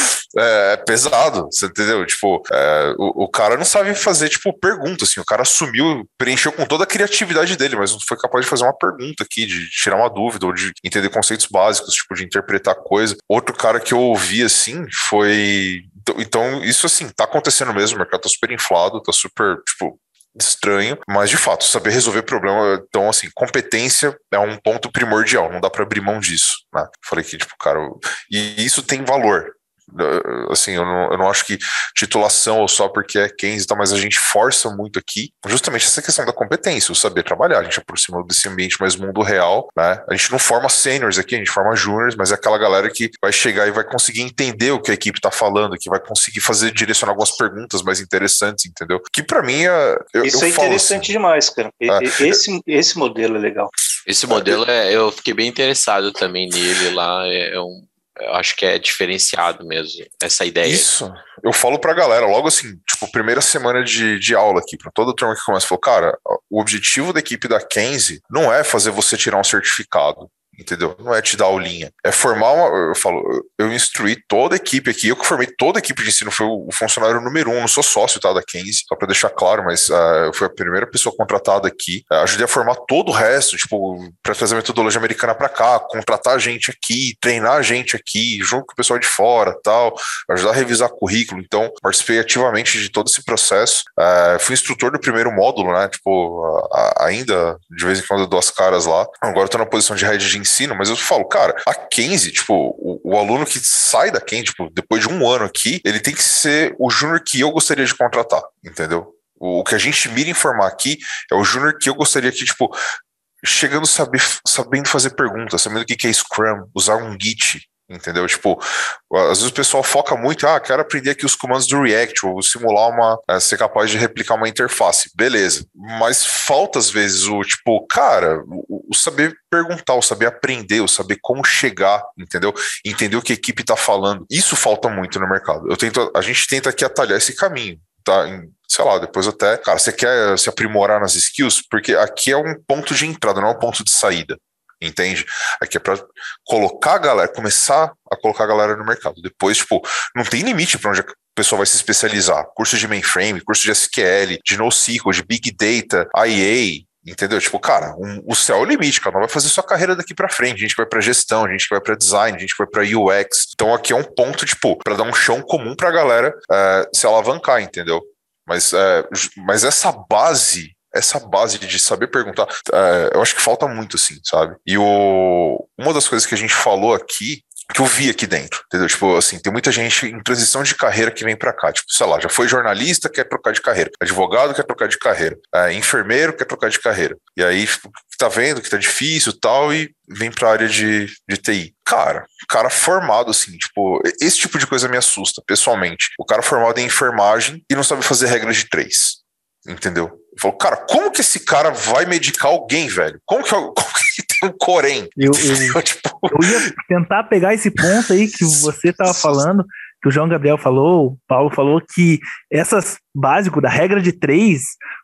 é, é pesado, você entendeu? Tipo, é, o, o cara não sabe fazer, tipo, pergunta, assim, o cara assumiu, preencheu com toda a criatividade dele, mas não foi capaz de fazer uma pergunta aqui, de tirar uma dúvida, ou de entender conceitos básicos, tipo, de interpretar coisa. Outro cara que eu ouvi, assim, foi... Então, então isso, assim, tá acontecendo mesmo, o mercado tá super inflado, tá super, tipo... estranho, mas de fato, saber resolver problema, então assim, competência é um ponto primordial, não dá pra abrir mão disso, né? Falei que, tipo, cara, e isso tem valor, assim, eu não, eu não acho que titulação ou só porque é Kenzie e tal, mas a gente força muito aqui, justamente essa questão da competência, o saber trabalhar, a gente aproxima desse ambiente mais mundo real, né? A gente não forma seniors aqui, a gente forma juniors, mas é aquela galera que vai chegar e vai conseguir entender o que a equipe tá falando, que vai conseguir fazer, direcionar algumas perguntas mais interessantes, entendeu? Que pra mim é... Eu, Isso eu é interessante assim, demais, cara. É, esse, esse modelo é legal. Esse modelo, é, eu fiquei bem interessado também nele lá, é um eu acho que é diferenciado mesmo, essa ideia. Isso, eu falo pra galera, logo assim, tipo, primeira semana de, de aula aqui, pra toda turma que começa, falou, cara, o objetivo da equipe da Kenzie não é fazer você tirar um certificado, entendeu? Não é te dar aulinha, é formar uma, eu falo, eu instruí toda a equipe aqui, eu que formei toda a equipe de ensino, foi o funcionário número um, não sou sócio, tá, da Kenzie, só pra deixar claro, mas uh, eu fui a primeira pessoa contratada aqui, uh, ajudei a formar todo o resto, tipo, pra trazer a metodologia americana pra cá, contratar gente aqui, treinar gente aqui, junto com o pessoal de fora, tal, ajudar a revisar currículo, então, participei ativamente de todo esse processo, uh, fui instrutor do primeiro módulo, né, tipo, uh, ainda, de vez em quando eu dou as caras lá, agora eu tô na posição de head de ensino, mas eu falo, cara, a Kenzie, tipo, o, o aluno que sai da Kenzie, tipo, depois de um ano aqui, ele tem que ser o júnior que eu gostaria de contratar, entendeu? O, o que a gente mira em formar aqui é o júnior que eu gostaria que, tipo, chegando saber, sabendo fazer perguntas, sabendo o que é Scrum, usar um Git, entendeu? Tipo, às vezes o pessoal foca muito, ah, quero aprender aqui os comandos do React, ou simular uma, é, ser capaz de replicar uma interface, beleza, mas falta às vezes o, tipo, cara, o, o saber perguntar, o saber aprender, o saber como chegar, entendeu? Entender o que a equipe tá falando, isso falta muito no mercado, eu tento, a gente tenta aqui atalhar esse caminho, tá, em, sei lá, depois até, cara, você quer se aprimorar nas skills? Porque aqui é um ponto de entrada, não é um ponto de saída. Entende? Aqui é pra colocar a galera, começar a colocar a galera no mercado. Depois, tipo, não tem limite para onde a pessoa vai se especializar. Curso de mainframe, curso de S Q L, de NoSQL, de Big Data, I A, entendeu? Tipo, cara, um, o céu é o limite, cara. Não vai fazer sua carreira daqui para frente. A gente vai para gestão, a gente vai para design, a gente vai para U X. Então aqui é um ponto, tipo, para dar um chão comum pra galera é, se alavancar, entendeu? Mas, é, mas essa base essa base de saber perguntar, é, eu acho que falta muito, assim, sabe? E o, uma das coisas que a gente falou aqui, que eu vi aqui dentro, entendeu? Tipo, assim, tem muita gente em transição de carreira que vem pra cá, tipo, sei lá, já foi jornalista, quer trocar de carreira, advogado quer trocar de carreira, é, enfermeiro quer trocar de carreira, e aí tipo, tá vendo que tá difícil e tal, e vem pra área de, de T I. Cara, cara formado, assim, tipo, esse tipo de coisa me assusta, pessoalmente. O cara formado em enfermagem e não sabe fazer regras de três. Entendeu? Eu falo, cara, como que esse cara vai medicar alguém, velho? Como que, como que tem um corém? Eu, eu, tipo... eu ia tentar pegar esse ponto aí que você tava falando, que o João Gabriel falou, o Paulo falou, que essas básicos da regra de três,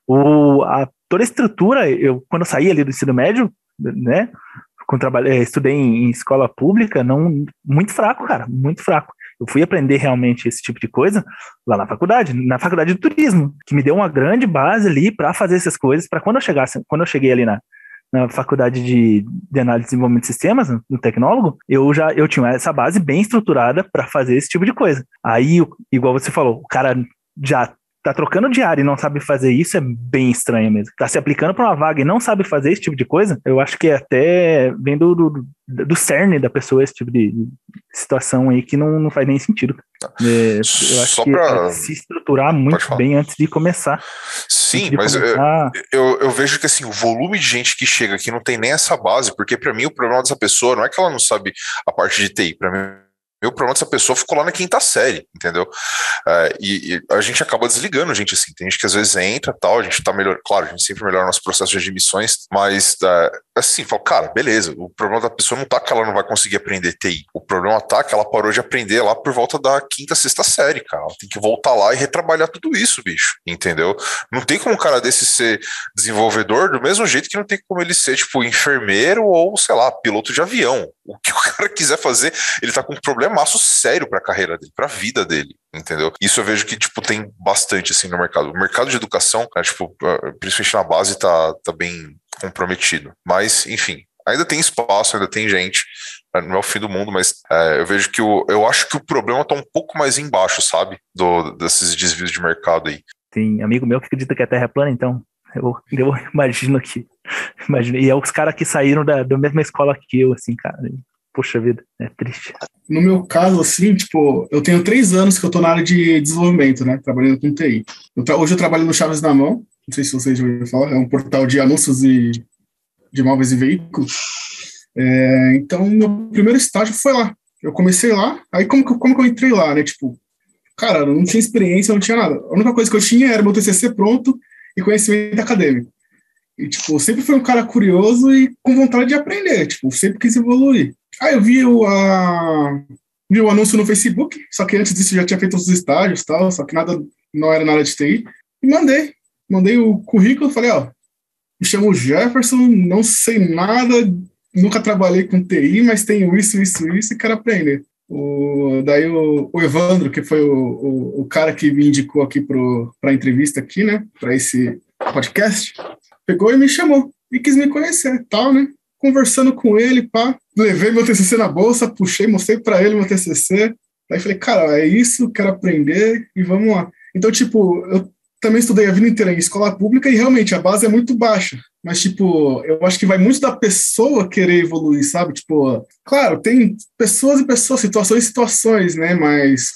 o, a, toda a estrutura, eu, quando eu saí ali do ensino médio, né, quando trabalhei, estudei em, em escola pública, não, muito fraco, cara, muito fraco. Eu fui aprender realmente esse tipo de coisa lá na faculdade, na faculdade de turismo, que me deu uma grande base ali para fazer essas coisas, para quando eu chegasse, quando eu cheguei ali na, na faculdade de, de análise e desenvolvimento de sistemas, no tecnólogo, eu já eu tinha essa base bem estruturada para fazer esse tipo de coisa. Aí, igual você falou, o cara já tá trocando de área e não sabe fazer isso, é bem estranho mesmo. Tá se aplicando para uma vaga e não sabe fazer esse tipo de coisa, eu acho que é até vem do, do, do cerne da pessoa esse tipo de situação aí que não, não faz nem sentido. É, eu acho Só que pra... tem que se estruturar muito bem antes de começar. Sim, de mas começar... eu, eu, eu vejo que assim, o volume de gente que chega aqui não tem nem essa base, porque para mim o problema dessa pessoa não é que ela não sabe a parte de T I, para mim o problema dessa pessoa ficou lá na quinta série, entendeu? É, e, e a gente acaba desligando, gente, assim, tem gente que às vezes entra tal, a gente tá melhor, claro, a gente sempre melhora nosso processo de admissões, mas é, assim, fala, cara, beleza, o problema da pessoa não tá que ela não vai conseguir aprender T I, o problema tá que ela parou de aprender lá por volta da quinta, sexta série, cara, ela tem que voltar lá e retrabalhar tudo isso, bicho, entendeu? Não tem como um cara desse ser desenvolvedor do mesmo jeito que não tem como ele ser, tipo, enfermeiro ou, sei lá, piloto de avião. O que o cara quiser fazer, ele tá com um problemaço sério pra carreira dele, pra vida dele, entendeu? Isso eu vejo que, tipo, tem bastante, assim, no mercado. O mercado de educação, né, tipo, principalmente na base, tá, tá bem comprometido. Mas, enfim, ainda tem espaço, ainda tem gente, não é o fim do mundo, mas é, eu vejo que o, eu acho que o problema tá um pouco mais embaixo, sabe? Do, desses desvios de mercado aí. Tem amigo meu que acredita que a Terra é plana, então eu, eu imagino que imagino, e é os caras que saíram da, da mesma escola que eu, assim, cara. Poxa vida, é triste. No meu caso, assim, tipo, eu tenho três anos que eu tô na área de desenvolvimento, né? Trabalhando com T I. Eu tra- hoje eu trabalho no Chaves na Mão, não sei se vocês já ouviram falar, é um portal de anúncios e de imóveis e veículos. É, então, meu primeiro estágio foi lá. Eu comecei lá, aí como que, como que eu entrei lá, né? Tipo, cara, eu não tinha experiência, não tinha nada. A única coisa que eu tinha era meu T C C pronto e conhecimento acadêmico. E, tipo, sempre fui um cara curioso e com vontade de aprender, tipo, sempre quis evoluir. Aí eu vi o, a, vi o anúncio no Facebook, só que antes disso eu já tinha feito os estágios e tal, só que nada, não era na área de T I, e mandei. Mandei o currículo, falei, ó, me chamo Jefferson, não sei nada, nunca trabalhei com T I, mas tenho isso, isso, isso e quero aprender. O, daí o, o Evandro, que foi o, o, o cara que me indicou aqui para a entrevista aqui, né, para esse podcast, pegou e me chamou, e quis me conhecer e tal, né, conversando com ele, pá, levei meu T C C na bolsa, puxei, mostrei para ele meu T C C, aí falei, cara, é isso, quero aprender, e vamos lá. Então, tipo, eu também estudei a vida inteira em escola pública, e realmente a base é muito baixa, mas, tipo, eu acho que vai muito da pessoa querer evoluir, sabe? Tipo, claro, tem pessoas e pessoas, situações e situações, né? Mas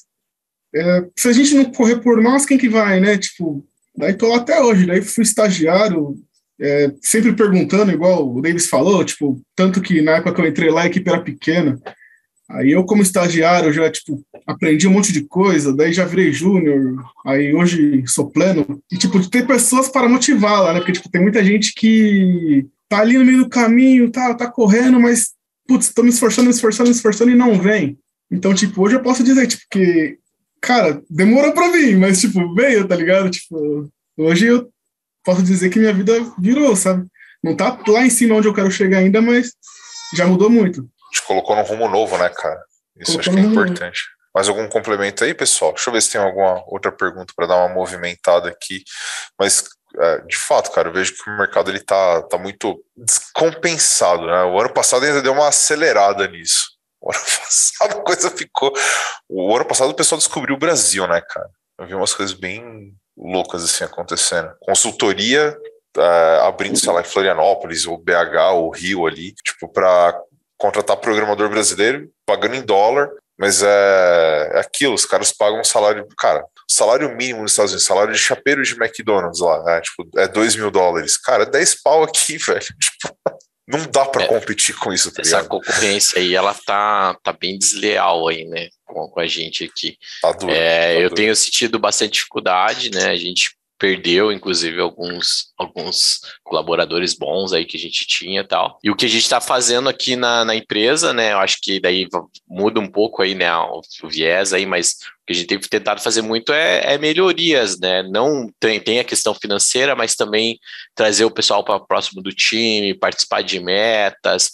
é, se a gente não correr por nós, quem que vai, né? Tipo, daí tô lá até hoje, daí fui estagiário, é, sempre perguntando, igual o Davis falou, tipo, tanto que na época que eu entrei lá, a equipe era pequena. Aí eu, como estagiário, já, tipo, aprendi um monte de coisa, daí já virei júnior, aí hoje sou pleno. E, tipo, ter pessoas para motivá-la, né? Porque, tipo, tem muita gente que tá ali no meio do caminho, tá, tá correndo, mas, putz, tô me esforçando, me esforçando, me esforçando e não vem. Então, tipo, hoje eu posso dizer, tipo, que, cara, demorou pra vir, mas, tipo, veio, tá ligado? Tipo, hoje eu posso dizer que minha vida virou, sabe? Não tá lá em cima onde eu quero chegar ainda, mas já mudou muito. Te colocou num rumo novo, né, cara? Isso colocou acho que é importante. Mais algum complemento aí, pessoal? Deixa eu ver se tem alguma outra pergunta para dar uma movimentada aqui. Mas, é, de fato, cara, eu vejo que o mercado ele tá, tá muito descompensado, né? O ano passado ainda deu uma acelerada nisso. O ano passado a coisa ficou... O ano passado o pessoal descobriu o Brasil, né, cara? Eu vi umas coisas bem loucas assim acontecendo. Consultoria é, abrindo, sei lá, em Florianópolis, ou B H, ou Rio ali, tipo, para contratar programador brasileiro, pagando em dólar, mas é, é aquilo, os caras pagam um salário, cara, salário mínimo nos Estados Unidos, salário de chapeiro de McDonald's lá, né, tipo, é dois mil dólares, cara, é dez pau aqui, velho, tipo, não dá pra é, competir com isso, tá ligado? Essa concorrência aí, ela tá, tá bem desleal aí, né, com, com a gente aqui. Tá duro, é, tá eu duro. tenho sentido bastante dificuldade, né, a gente perdeu, inclusive, alguns, alguns colaboradores bons aí que a gente tinha e tal. E o que a gente está fazendo aqui na, na empresa, né, eu acho que daí muda um pouco aí, né, o, o viés aí, mas o que a gente tem tentado fazer muito é, é melhorias, né, não tem, tem a questão financeira, mas também trazer o pessoal para próximo do time, participar de metas,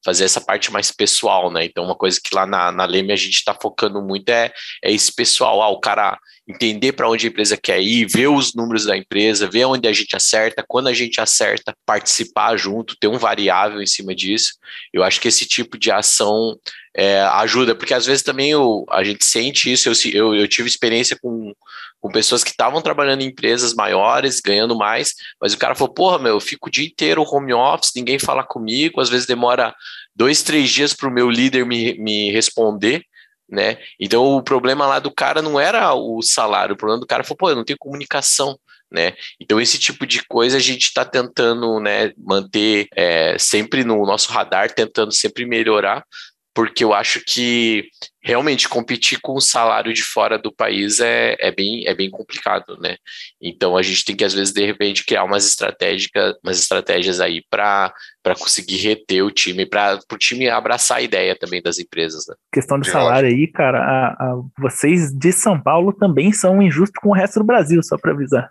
fazer essa parte mais pessoal, né? Então, uma coisa que lá na, na Leme a gente está focando muito é, é esse pessoal, ah, o cara entender para onde a empresa quer ir, ver os números da empresa, ver onde a gente acerta, quando a gente acerta, participar junto, ter um variável em cima disso. Eu acho que esse tipo de ação é, ajuda, porque às vezes também eu, a gente sente isso, eu, eu, eu tive experiência com, com pessoas que estavam trabalhando em empresas maiores, ganhando mais, mas o cara falou, porra, meu, eu fico o dia inteiro home office, ninguém fala comigo, às vezes demora dois, três dias para o meu líder me, me responder, né? Então o problema lá do cara não era o salário, o problema do cara foi, pô, eu não tenho comunicação, né? Então esse tipo de coisa a gente está tentando, né, manter é, sempre no nosso radar, tentando sempre melhorar, porque eu acho que realmente competir com o salário de fora do país é, é, bem, é bem complicado, né? Então a gente tem que, às vezes, de repente, criar umas estratégias, umas estratégias aí para conseguir reter o time, para o time abraçar a ideia também das empresas, né? Questão do salário aí, cara, a, a, vocês de São Paulo também são injustos com o resto do Brasil, só para avisar.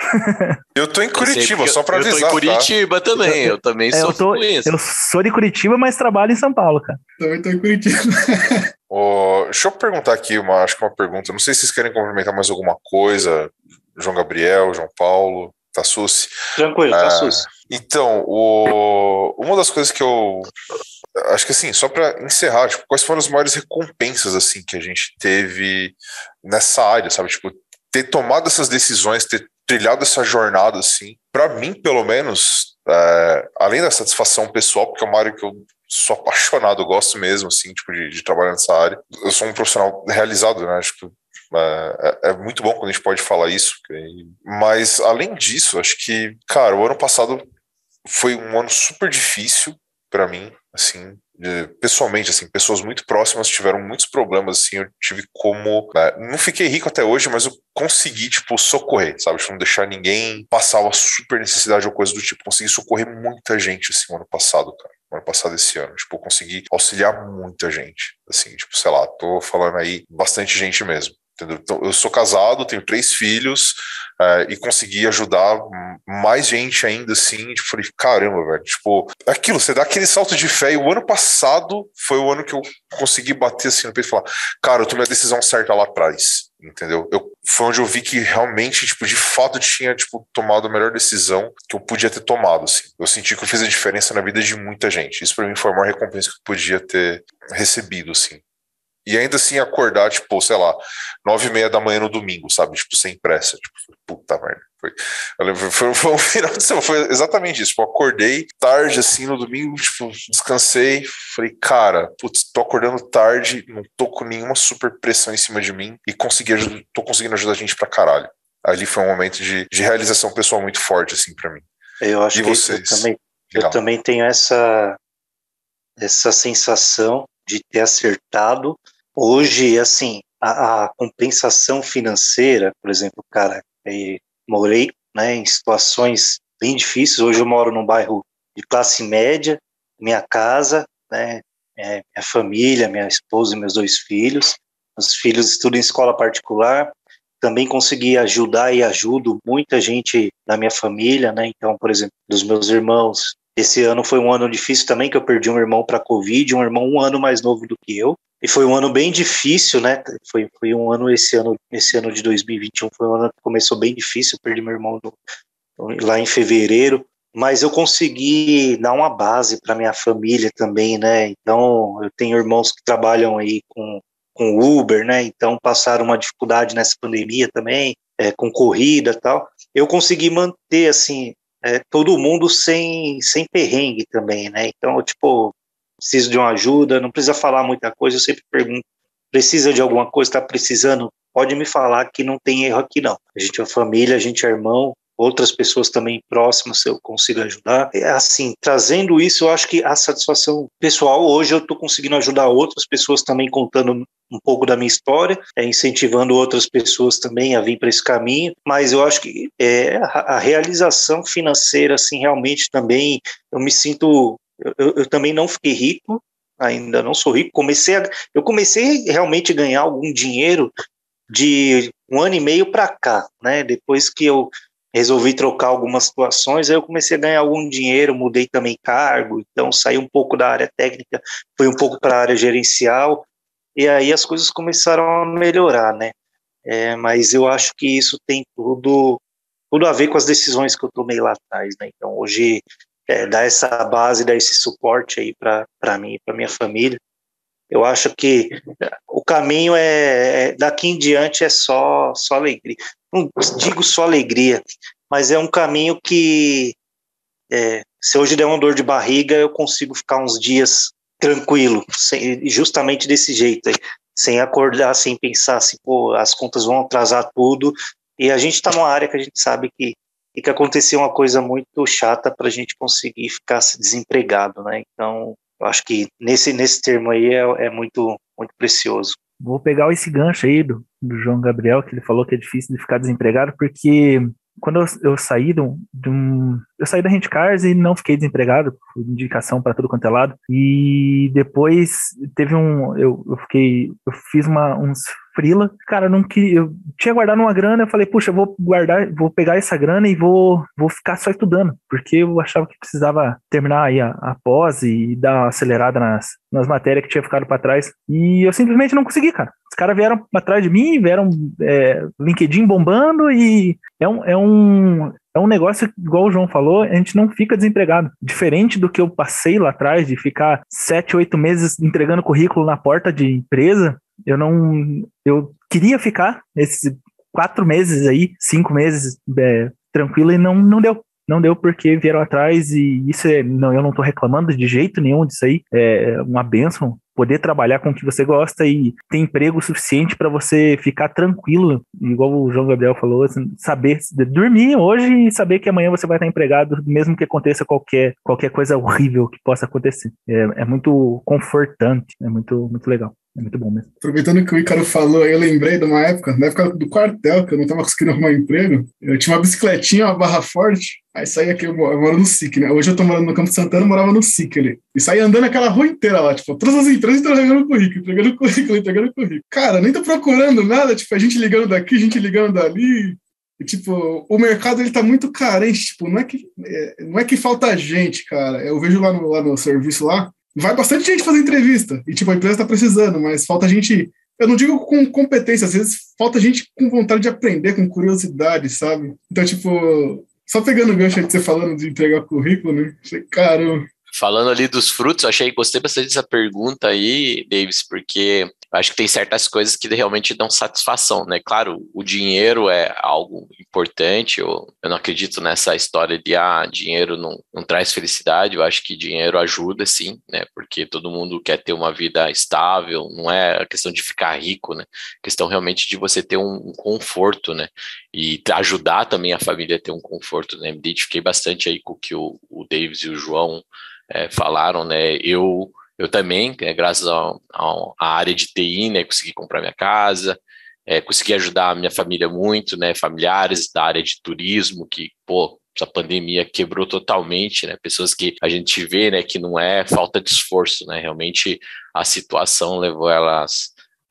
Eu tô em Curitiba, só para avisar. Eu tô em Curitiba, tá? também, eu, eu também é, sou eu, tô, eu sou de Curitiba, mas trabalho em São Paulo, cara. Também tô em Curitiba. Oh, deixa eu perguntar aqui, uma, acho que uma pergunta. Não sei se vocês querem complementar mais alguma coisa. João Gabriel, João Paulo, Tassucci. Tranquilo, é, Tassucci. Então, o, uma das coisas que eu acho que assim, só para encerrar, tipo, quais foram as maiores recompensas assim que a gente teve nessa área, sabe? Tipo, ter tomado essas decisões, ter trilhado essa jornada assim. Para mim, pelo menos, é, além da satisfação pessoal, porque é uma área que eu sou apaixonado, eu gosto mesmo, assim, tipo, de, de trabalhar nessa área. Eu sou um profissional realizado, né? Acho que é, é muito bom quando a gente pode falar isso. Mas, além disso, acho que, cara, o ano passado foi um ano super difícil para mim, assim, de, pessoalmente, assim, pessoas muito próximas tiveram muitos problemas, assim, eu tive como, né, não fiquei rico até hoje, mas eu consegui, tipo, socorrer, sabe, tipo, não deixar ninguém passar uma super necessidade ou coisa do tipo, consegui socorrer muita gente, assim, no ano passado, cara, no ano passado, esse ano, tipo, eu consegui auxiliar muita gente, assim, tipo, sei lá, tô falando aí bastante gente mesmo. Entendeu? Então, eu sou casado, tenho três filhos uh, e consegui ajudar mais gente ainda assim. Tipo, falei, caramba, velho. Tipo, aquilo, você dá aquele salto de fé. E o ano passado foi o ano que eu consegui bater assim no peito e falar, cara, eu tomei a decisão certa lá atrás. Entendeu? Eu, foi onde eu vi que realmente, tipo, de fato tinha tipo, tomado a melhor decisão que eu podia ter tomado. Assim. Eu senti que eu fiz a diferença na vida de muita gente. Isso pra mim foi a maior recompensa que eu podia ter recebido, assim. E ainda assim acordar, tipo, sei lá, nove e meia da manhã no domingo, sabe? Tipo, sem pressa. Tipo, puta merda. Foi, eu lembro, foi, foi um final de semana, foi exatamente isso. Tipo, eu acordei tarde, assim, no domingo, tipo, descansei. Falei, cara, putz, tô acordando tarde, não tô com nenhuma super pressão em cima de mim e consegui, tô conseguindo ajudar a gente pra caralho. Ali foi um momento de, de realização pessoal muito forte, assim, pra mim. Eu acho e que vocês? eu também, eu também tenho essa, essa sensação de ter acertado. Hoje, assim, a, a compensação financeira, por exemplo, cara, eu morei, né, em situações bem difíceis. Hoje eu moro num bairro de classe média, minha casa, né, é, minha família, minha esposa e meus dois filhos. Os filhos estudam em escola particular. Também consegui ajudar e ajudo muita gente da minha família, né? Então, por exemplo, dos meus irmãos. Esse ano foi um ano difícil também, que eu perdi um irmão para a Covid, um irmão um ano mais novo do que eu. E foi um ano bem difícil, né? Foi, foi um ano, esse ano, esse ano de dois mil e vinte e um, foi um ano que começou bem difícil. Eu perdi meu irmão no, lá em fevereiro. Mas eu consegui dar uma base para minha família também, né? Então, eu tenho irmãos que trabalham aí com, com Uber, né? Então, passaram uma dificuldade nessa pandemia também, é, com corrida e tal. Eu consegui manter, assim, é, todo mundo sem, sem perrengue também, né? Então, eu, tipo, preciso de uma ajuda, não precisa falar muita coisa, eu sempre pergunto, precisa de alguma coisa, está precisando? Pode me falar que não tem erro aqui, não. A gente é família, a gente é irmão, outras pessoas também próximas, se eu consigo ajudar. É assim, trazendo isso, eu acho que a satisfação pessoal, hoje eu estou conseguindo ajudar outras pessoas também, contando um pouco da minha história, é, incentivando outras pessoas também a vir para esse caminho, mas eu acho que é, a, a realização financeira, assim, realmente também, eu me sinto, eu, eu também não fiquei rico, ainda não sou rico, comecei a, eu comecei realmente a ganhar algum dinheiro de um ano e meio para cá, né, depois que eu resolvi trocar algumas situações, aí eu comecei a ganhar algum dinheiro, mudei também cargo, então saí um pouco da área técnica, fui um pouco para a área gerencial, e aí as coisas começaram a melhorar, né? É, mas eu acho que isso tem tudo, tudo a ver com as decisões que eu tomei lá atrás, né? Então hoje, é, dar essa base, dar esse suporte aí para mim e para minha família, eu acho que o caminho é, é, daqui em diante é só, só alegria. Não digo só alegria, mas é um caminho que, é, se hoje der uma dor de barriga, eu consigo ficar uns dias tranquilo, sem, justamente desse jeito aí, sem acordar, sem pensar assim, pô, as contas vão atrasar tudo, e a gente está numa área que a gente sabe que, que aconteceu uma coisa muito chata para a gente conseguir ficar desempregado, né? Então, eu acho que nesse, nesse termo aí é, é muito, muito precioso. Vou pegar esse gancho aí do, do João Gabriel, que ele falou que é difícil de ficar desempregado, porque quando eu, eu saí de um, de um, eu saí da Rent Cars e não fiquei desempregado, fui indicação para tudo quanto é lado, e depois teve um, eu, eu fiquei, eu fiz uma, uns freela, cara, eu não queria, eu tinha guardado uma grana, eu falei, puxa, eu vou guardar, vou pegar essa grana e vou, vou ficar só estudando, porque eu achava que precisava terminar aí a, a pós e dar uma acelerada nas, nas matérias que tinha ficado para trás, e eu simplesmente não consegui, cara. Os caras vieram atrás de mim, vieram é, LinkedIn bombando, e é um, é um é um negócio, igual o João falou, a gente não fica desempregado. Diferente do que eu passei lá atrás, de ficar sete, oito meses entregando currículo na porta de empresa, eu não, eu queria ficar esses quatro meses aí, cinco meses é, tranquilo, e não, não deu. Não deu porque vieram atrás, e isso é, não, eu não tô reclamando de jeito nenhum disso aí, é uma bênção poder trabalhar com o que você gosta e ter emprego suficiente para você ficar tranquilo, igual o João Gabriel falou, assim, saber dormir hoje e saber que amanhã você vai estar empregado, mesmo que aconteça qualquer, qualquer coisa horrível que possa acontecer. É, é muito confortante, é muito, muito legal. É muito bom mesmo. Aproveitando que o Ícaro falou, eu lembrei de uma época, na época do quartel, que eu não estava conseguindo arrumar emprego, eu tinha uma bicicletinha, uma barra forte, aí saía aqui, eu moro no S I C, né? Hoje eu tô morando no Campo Santana, eu morava no S I C ali. E saía andando aquela rua inteira lá, tipo, todas as empresas entregando currículo, entregando currículo, entregando currículo. Cara, nem tô procurando nada, tipo, a gente ligando daqui, a gente ligando dali. E, tipo, o mercado, ele tá muito carente, tipo, não é que, é, não é que falta gente, cara. Eu vejo lá no, lá no serviço lá, vai bastante gente fazer entrevista, e tipo, a empresa tá precisando, mas falta gente, eu não digo com competência, às vezes falta gente com vontade de aprender, com curiosidade, sabe? Então, tipo, só pegando o gancho aí de você falando de entregar currículo, né? Caramba. Falando ali dos frutos, eu achei, gostei bastante dessa pergunta aí, Davis, porque acho que tem certas coisas que realmente dão satisfação, né? Claro, o dinheiro é algo importante, eu, eu não acredito nessa história de, ah, dinheiro não, não traz felicidade, eu acho que dinheiro ajuda, sim, né? Porque todo mundo quer ter uma vida estável, não é a questão de ficar rico, né? A questão realmente de você ter um, um conforto, né? E ajudar também a família a ter um conforto, né? Me identifiquei bastante aí com o que o, o Davis e o João é, falaram, né? Eu... Eu também, né, graças à área de T I, né, consegui comprar minha casa, é, consegui ajudar a minha família muito, né, familiares da área de turismo, que, pô, essa pandemia quebrou totalmente, né, pessoas que a gente vê, né, que não é falta de esforço, né, realmente a situação levou elas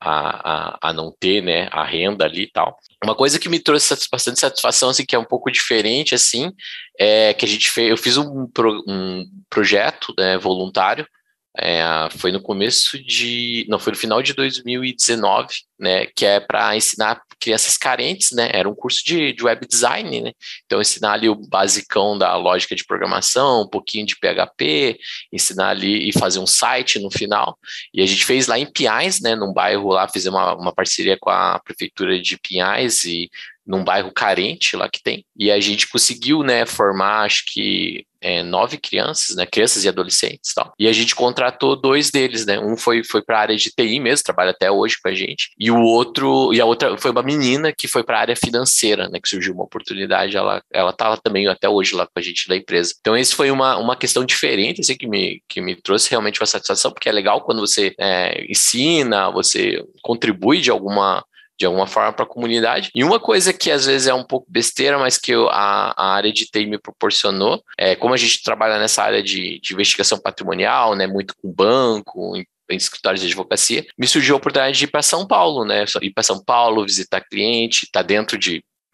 a, a, a não ter, né, a renda ali e tal. Uma coisa que me trouxe bastante satisfação, assim, que é um pouco diferente, assim, é que a gente fez, eu fiz um, pro, um projeto, né, voluntário. É, foi no começo de, não, foi no final de dois mil e dezenove, né, que é para ensinar crianças carentes, né, era um curso de, de web design, né, então ensinar ali o basicão da lógica de programação, um pouquinho de P H P, ensinar ali e fazer um site no final, e a gente fez lá em Pinhais, né, num bairro lá, fizemos uma, uma parceria com a prefeitura de Pinhais e num bairro carente lá que tem, e a gente conseguiu, né, formar, acho que é, nove crianças, né, crianças e adolescentes e tal, e a gente contratou dois deles, né, um foi, foi para a área de T I mesmo, trabalha até hoje com a gente, e o outro, e a outra foi uma menina que foi para a área financeira, né, que surgiu uma oportunidade, ela, ela tá lá também até hoje lá com a gente da empresa, então esse foi uma, uma questão diferente, assim, que me, que me trouxe realmente uma satisfação, porque é legal quando você é, ensina, você contribui de alguma de alguma forma para a comunidade. E uma coisa que às vezes é um pouco besteira, mas que eu, a, a área de T I me proporcionou, é como a gente trabalha nessa área de, de investigação patrimonial, né, muito com banco, em, em escritórios de advocacia, me surgiu a oportunidade de ir para São Paulo, né, ir para São Paulo, visitar cliente, estar tá dentro de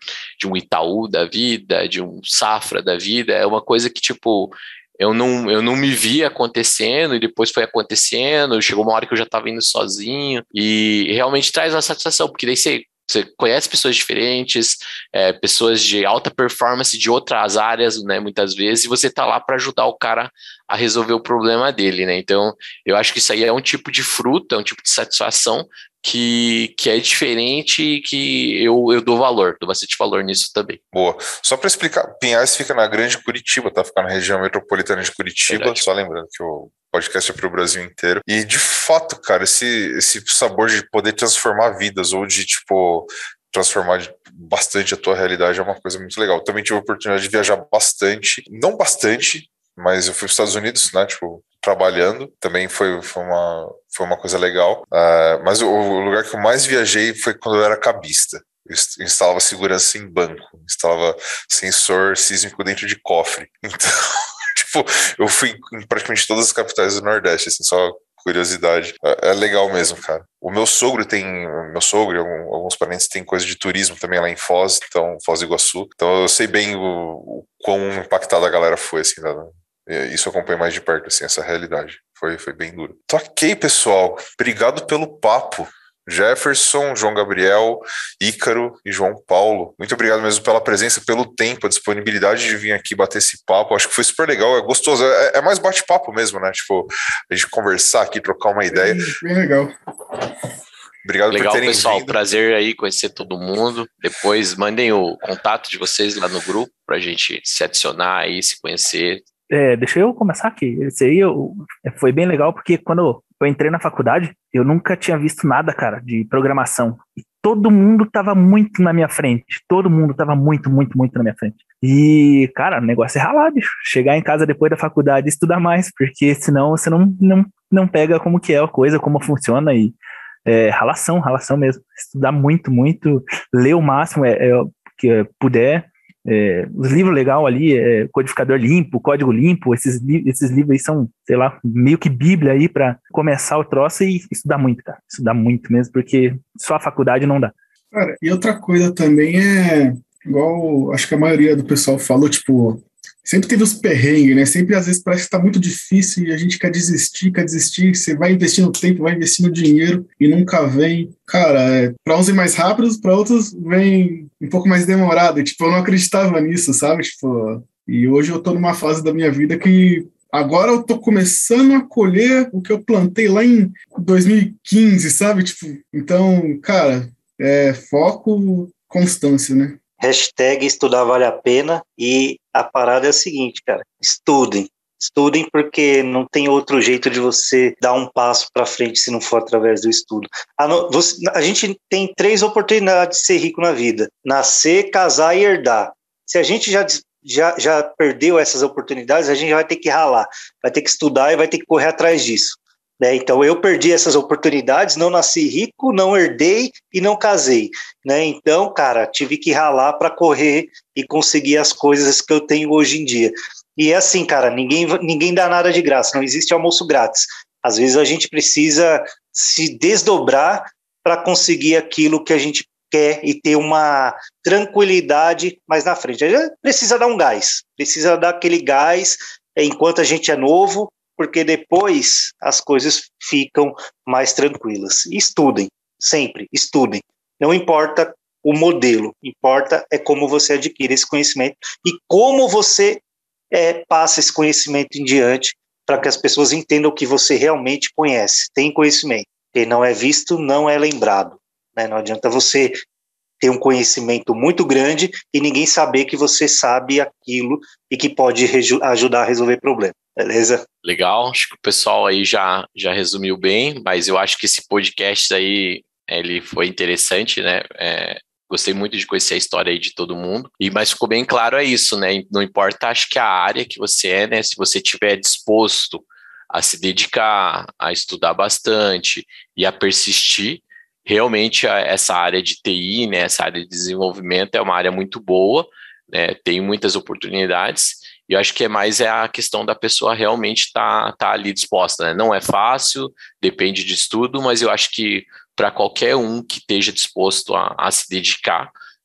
de um Itaú da vida, de um Safra da vida, é uma coisa que, tipo, eu não, eu não me vi acontecendo, e depois foi acontecendo, chegou uma hora que eu já estava indo sozinho, e realmente traz uma satisfação, porque daí você Você conhece pessoas diferentes, é, pessoas de alta performance de outras áreas, né, muitas vezes, e você está lá para ajudar o cara a resolver o problema dele, né? Então, eu acho que isso aí é um tipo de fruto, é um tipo de satisfação que, que é diferente e que eu, eu dou valor, dou bastante valor nisso também. Boa. Só para explicar, Pinhais fica na Grande Curitiba, tá? Fica na região metropolitana de Curitiba, Verdade. Só lembrando que o podcast é para o Brasil inteiro. E, de fato, cara, esse, esse sabor de poder transformar vidas ou de, tipo, transformar bastante a tua realidade é uma coisa muito legal. Também tive a oportunidade de viajar bastante, não bastante, mas eu fui para os Estados Unidos, né, tipo, trabalhando. Também foi, foi, uma, foi uma coisa legal. Uh, mas o, o lugar que eu mais viajei foi quando eu era cabista. Eu instalava segurança em banco, instalava sensor sísmico dentro de cofre. Então... Tipo, eu fui em praticamente todas as capitais do Nordeste, assim, só curiosidade. É, é legal mesmo, cara. O meu sogro tem, meu sogro e algum, alguns parentes têm coisa de turismo também lá em Foz, então, Foz do Iguaçu. Então eu sei bem o, o quão impactada a galera foi, assim, né? Isso eu acompanhei mais de perto, assim, essa realidade. Foi, foi bem duro. Então, ok, pessoal. Obrigado pelo papo. Jefferson, João Gabriel, Ícaro e João Paulo. Muito obrigado mesmo pela presença, pelo tempo, a disponibilidade de vir aqui bater esse papo. Acho que foi super legal, é gostoso. É, é mais bate-papo mesmo, né? Tipo, a gente conversar aqui, trocar uma ideia. Bem legal. Obrigado legal, por terem pessoal. vindo. Prazer aí conhecer todo mundo. Depois mandem o contato de vocês lá no grupo pra gente se adicionar aí, se conhecer. É, deixa eu começar aqui. Esse aí eu, foi bem legal porque quando eu entrei na faculdade, eu nunca tinha visto nada, cara, de programação. E todo mundo tava muito na minha frente. Todo mundo tava muito, muito, muito na minha frente. E, cara, o negócio é ralar, bicho. Chegar em casa depois da faculdade e estudar mais, porque senão você não, não, não pega como que é a coisa, como funciona e é, ralação, ralação mesmo. Estudar muito, muito, ler o máximo é, é, que puder. É, os livros legais ali, é, Codificador Limpo, Código Limpo, esses, li- esses livros aí são, sei lá, meio que bíblia aí pra começar o troço e estudar muito, cara. Estudar muito mesmo, porque só a faculdade não dá. Cara, e outra coisa também é, igual acho que a maioria do pessoal falou, tipo, sempre teve os perrengues, né? Sempre às vezes parece que tá muito difícil e a gente quer desistir, quer desistir, você vai investindo tempo, vai investindo dinheiro e nunca vem. Cara, é, para uns ir mais rápidos, para outros vem um pouco mais demorado. E, tipo, eu não acreditava nisso, sabe? Tipo, e hoje eu tô numa fase da minha vida que agora eu tô começando a colher o que eu plantei lá em dois mil e quinze, sabe? Tipo, então, cara, é foco, constância, né? Hashtag estudar vale a pena, e a parada é a seguinte, cara, estudem, estudem porque não tem outro jeito de você dar um passo para frente se não for através do estudo. A, no, você, a gente tem três oportunidades de ser rico na vida, nascer, casar e herdar. Se a gente já, já, já perdeu essas oportunidades, a gente vai ter que ralar, vai ter que estudar e vai ter que correr atrás disso. Né? Então, eu perdi essas oportunidades, não nasci rico, não herdei e não casei. Né? Então, cara, tive que ralar para correr e conseguir as coisas que eu tenho hoje em dia. E é assim, cara, ninguém, ninguém dá nada de graça, não existe almoço grátis. Às vezes a gente precisa se desdobrar para conseguir aquilo que a gente quer e ter uma tranquilidade mais na frente. A gente precisa dar um gás, precisa dar aquele gás enquanto a gente é novo, porque depois as coisas ficam mais tranquilas. E estudem, sempre, estudem. Não importa o modelo, importa é como você adquire esse conhecimento e como você é, passa esse conhecimento em diante para que as pessoas entendam que você realmente conhece, tem conhecimento. Quem não é visto não é lembrado. Né? Não adianta você ter um conhecimento muito grande e ninguém saber que você sabe aquilo e que pode reju- ajudar a resolver problemas. Beleza? Legal, acho que o pessoal aí já, já resumiu bem, mas eu acho que esse podcast aí, ele foi interessante, né? É, gostei muito de conhecer a história aí de todo mundo, e, mas ficou bem claro é isso, né? Não importa, acho que a área que você é, né? Se você estiver disposto a se dedicar, a estudar bastante e a persistir, realmente essa área de T I, né? Essa área de desenvolvimento é uma área muito boa, né? Tem muitas oportunidades. E eu acho que é mais é a questão da pessoa realmente estar tá, tá ali disposta, né? Não é fácil, depende de estudo, mas eu acho que para qualquer um que esteja disposto a, a se dedicar,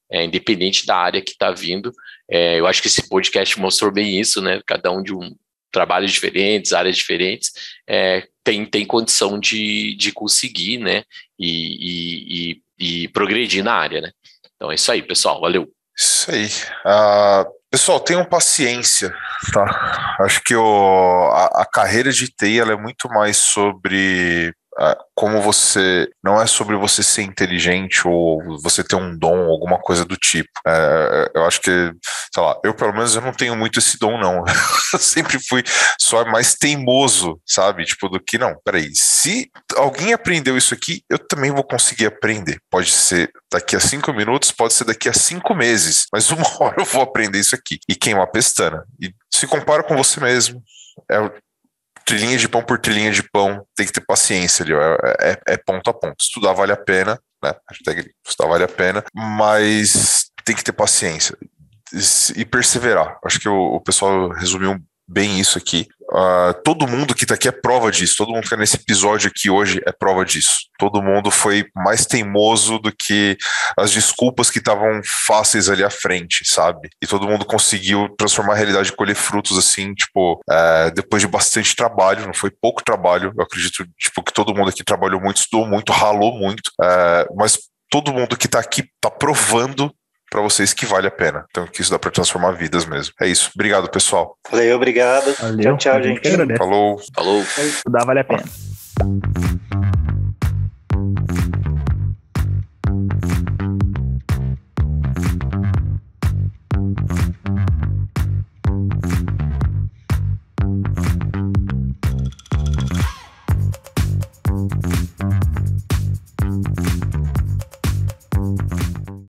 é, independente da área que está vindo. É, eu acho que esse podcast mostrou bem isso, né? Cada um de um trabalhos diferentes, áreas diferentes, é, tem, tem condição de, de conseguir, né? E, e, e, e progredir na área, né? Então é isso aí, pessoal. Valeu. Isso aí. Uh, pessoal, tenham paciência, tá? Acho que o, a, a carreira de T I ela é muito mais sobre uh, como você... Não é sobre você ser inteligente ou você ter um dom, alguma coisa do tipo. Uh, eu acho que, sei lá, eu pelo menos eu não tenho muito esse dom, não. Eu sempre fui só mais teimoso, sabe? Tipo, do que, não, peraí, se alguém aprendeu isso aqui, eu também vou conseguir aprender. Pode ser daqui a cinco minutos, pode ser daqui a cinco meses, mas uma hora eu vou aprender isso aqui. E queimar a pestana. E se compara com você mesmo, é trilhinha de pão por trilhinha de pão, tem que ter paciência ali, ó, é, é ponto a ponto. Estudar vale a pena, né? Estudar vale a pena, mas tem que ter paciência e perseverar. Acho que o, o pessoal resumiu bem isso aqui. Uh, todo mundo que tá aqui é prova disso. Todo mundo que tá nesse episódio aqui hoje é prova disso. Todo mundo foi mais teimoso do que as desculpas que estavam fáceis ali à frente, sabe? E todo mundo conseguiu transformar a realidade e colher frutos assim, tipo, uh, depois de bastante trabalho. Não foi pouco trabalho. Eu acredito, tipo, que todo mundo aqui trabalhou muito, estudou muito, ralou muito. Uh, mas todo mundo que tá aqui tá provando para vocês que vale a pena. Então, que isso dá para transformar vidas mesmo. É isso. Obrigado, pessoal. Valeu, obrigado. Valeu. Tchau, tchau, gente. Falou. Falou. Estudar vale a pena.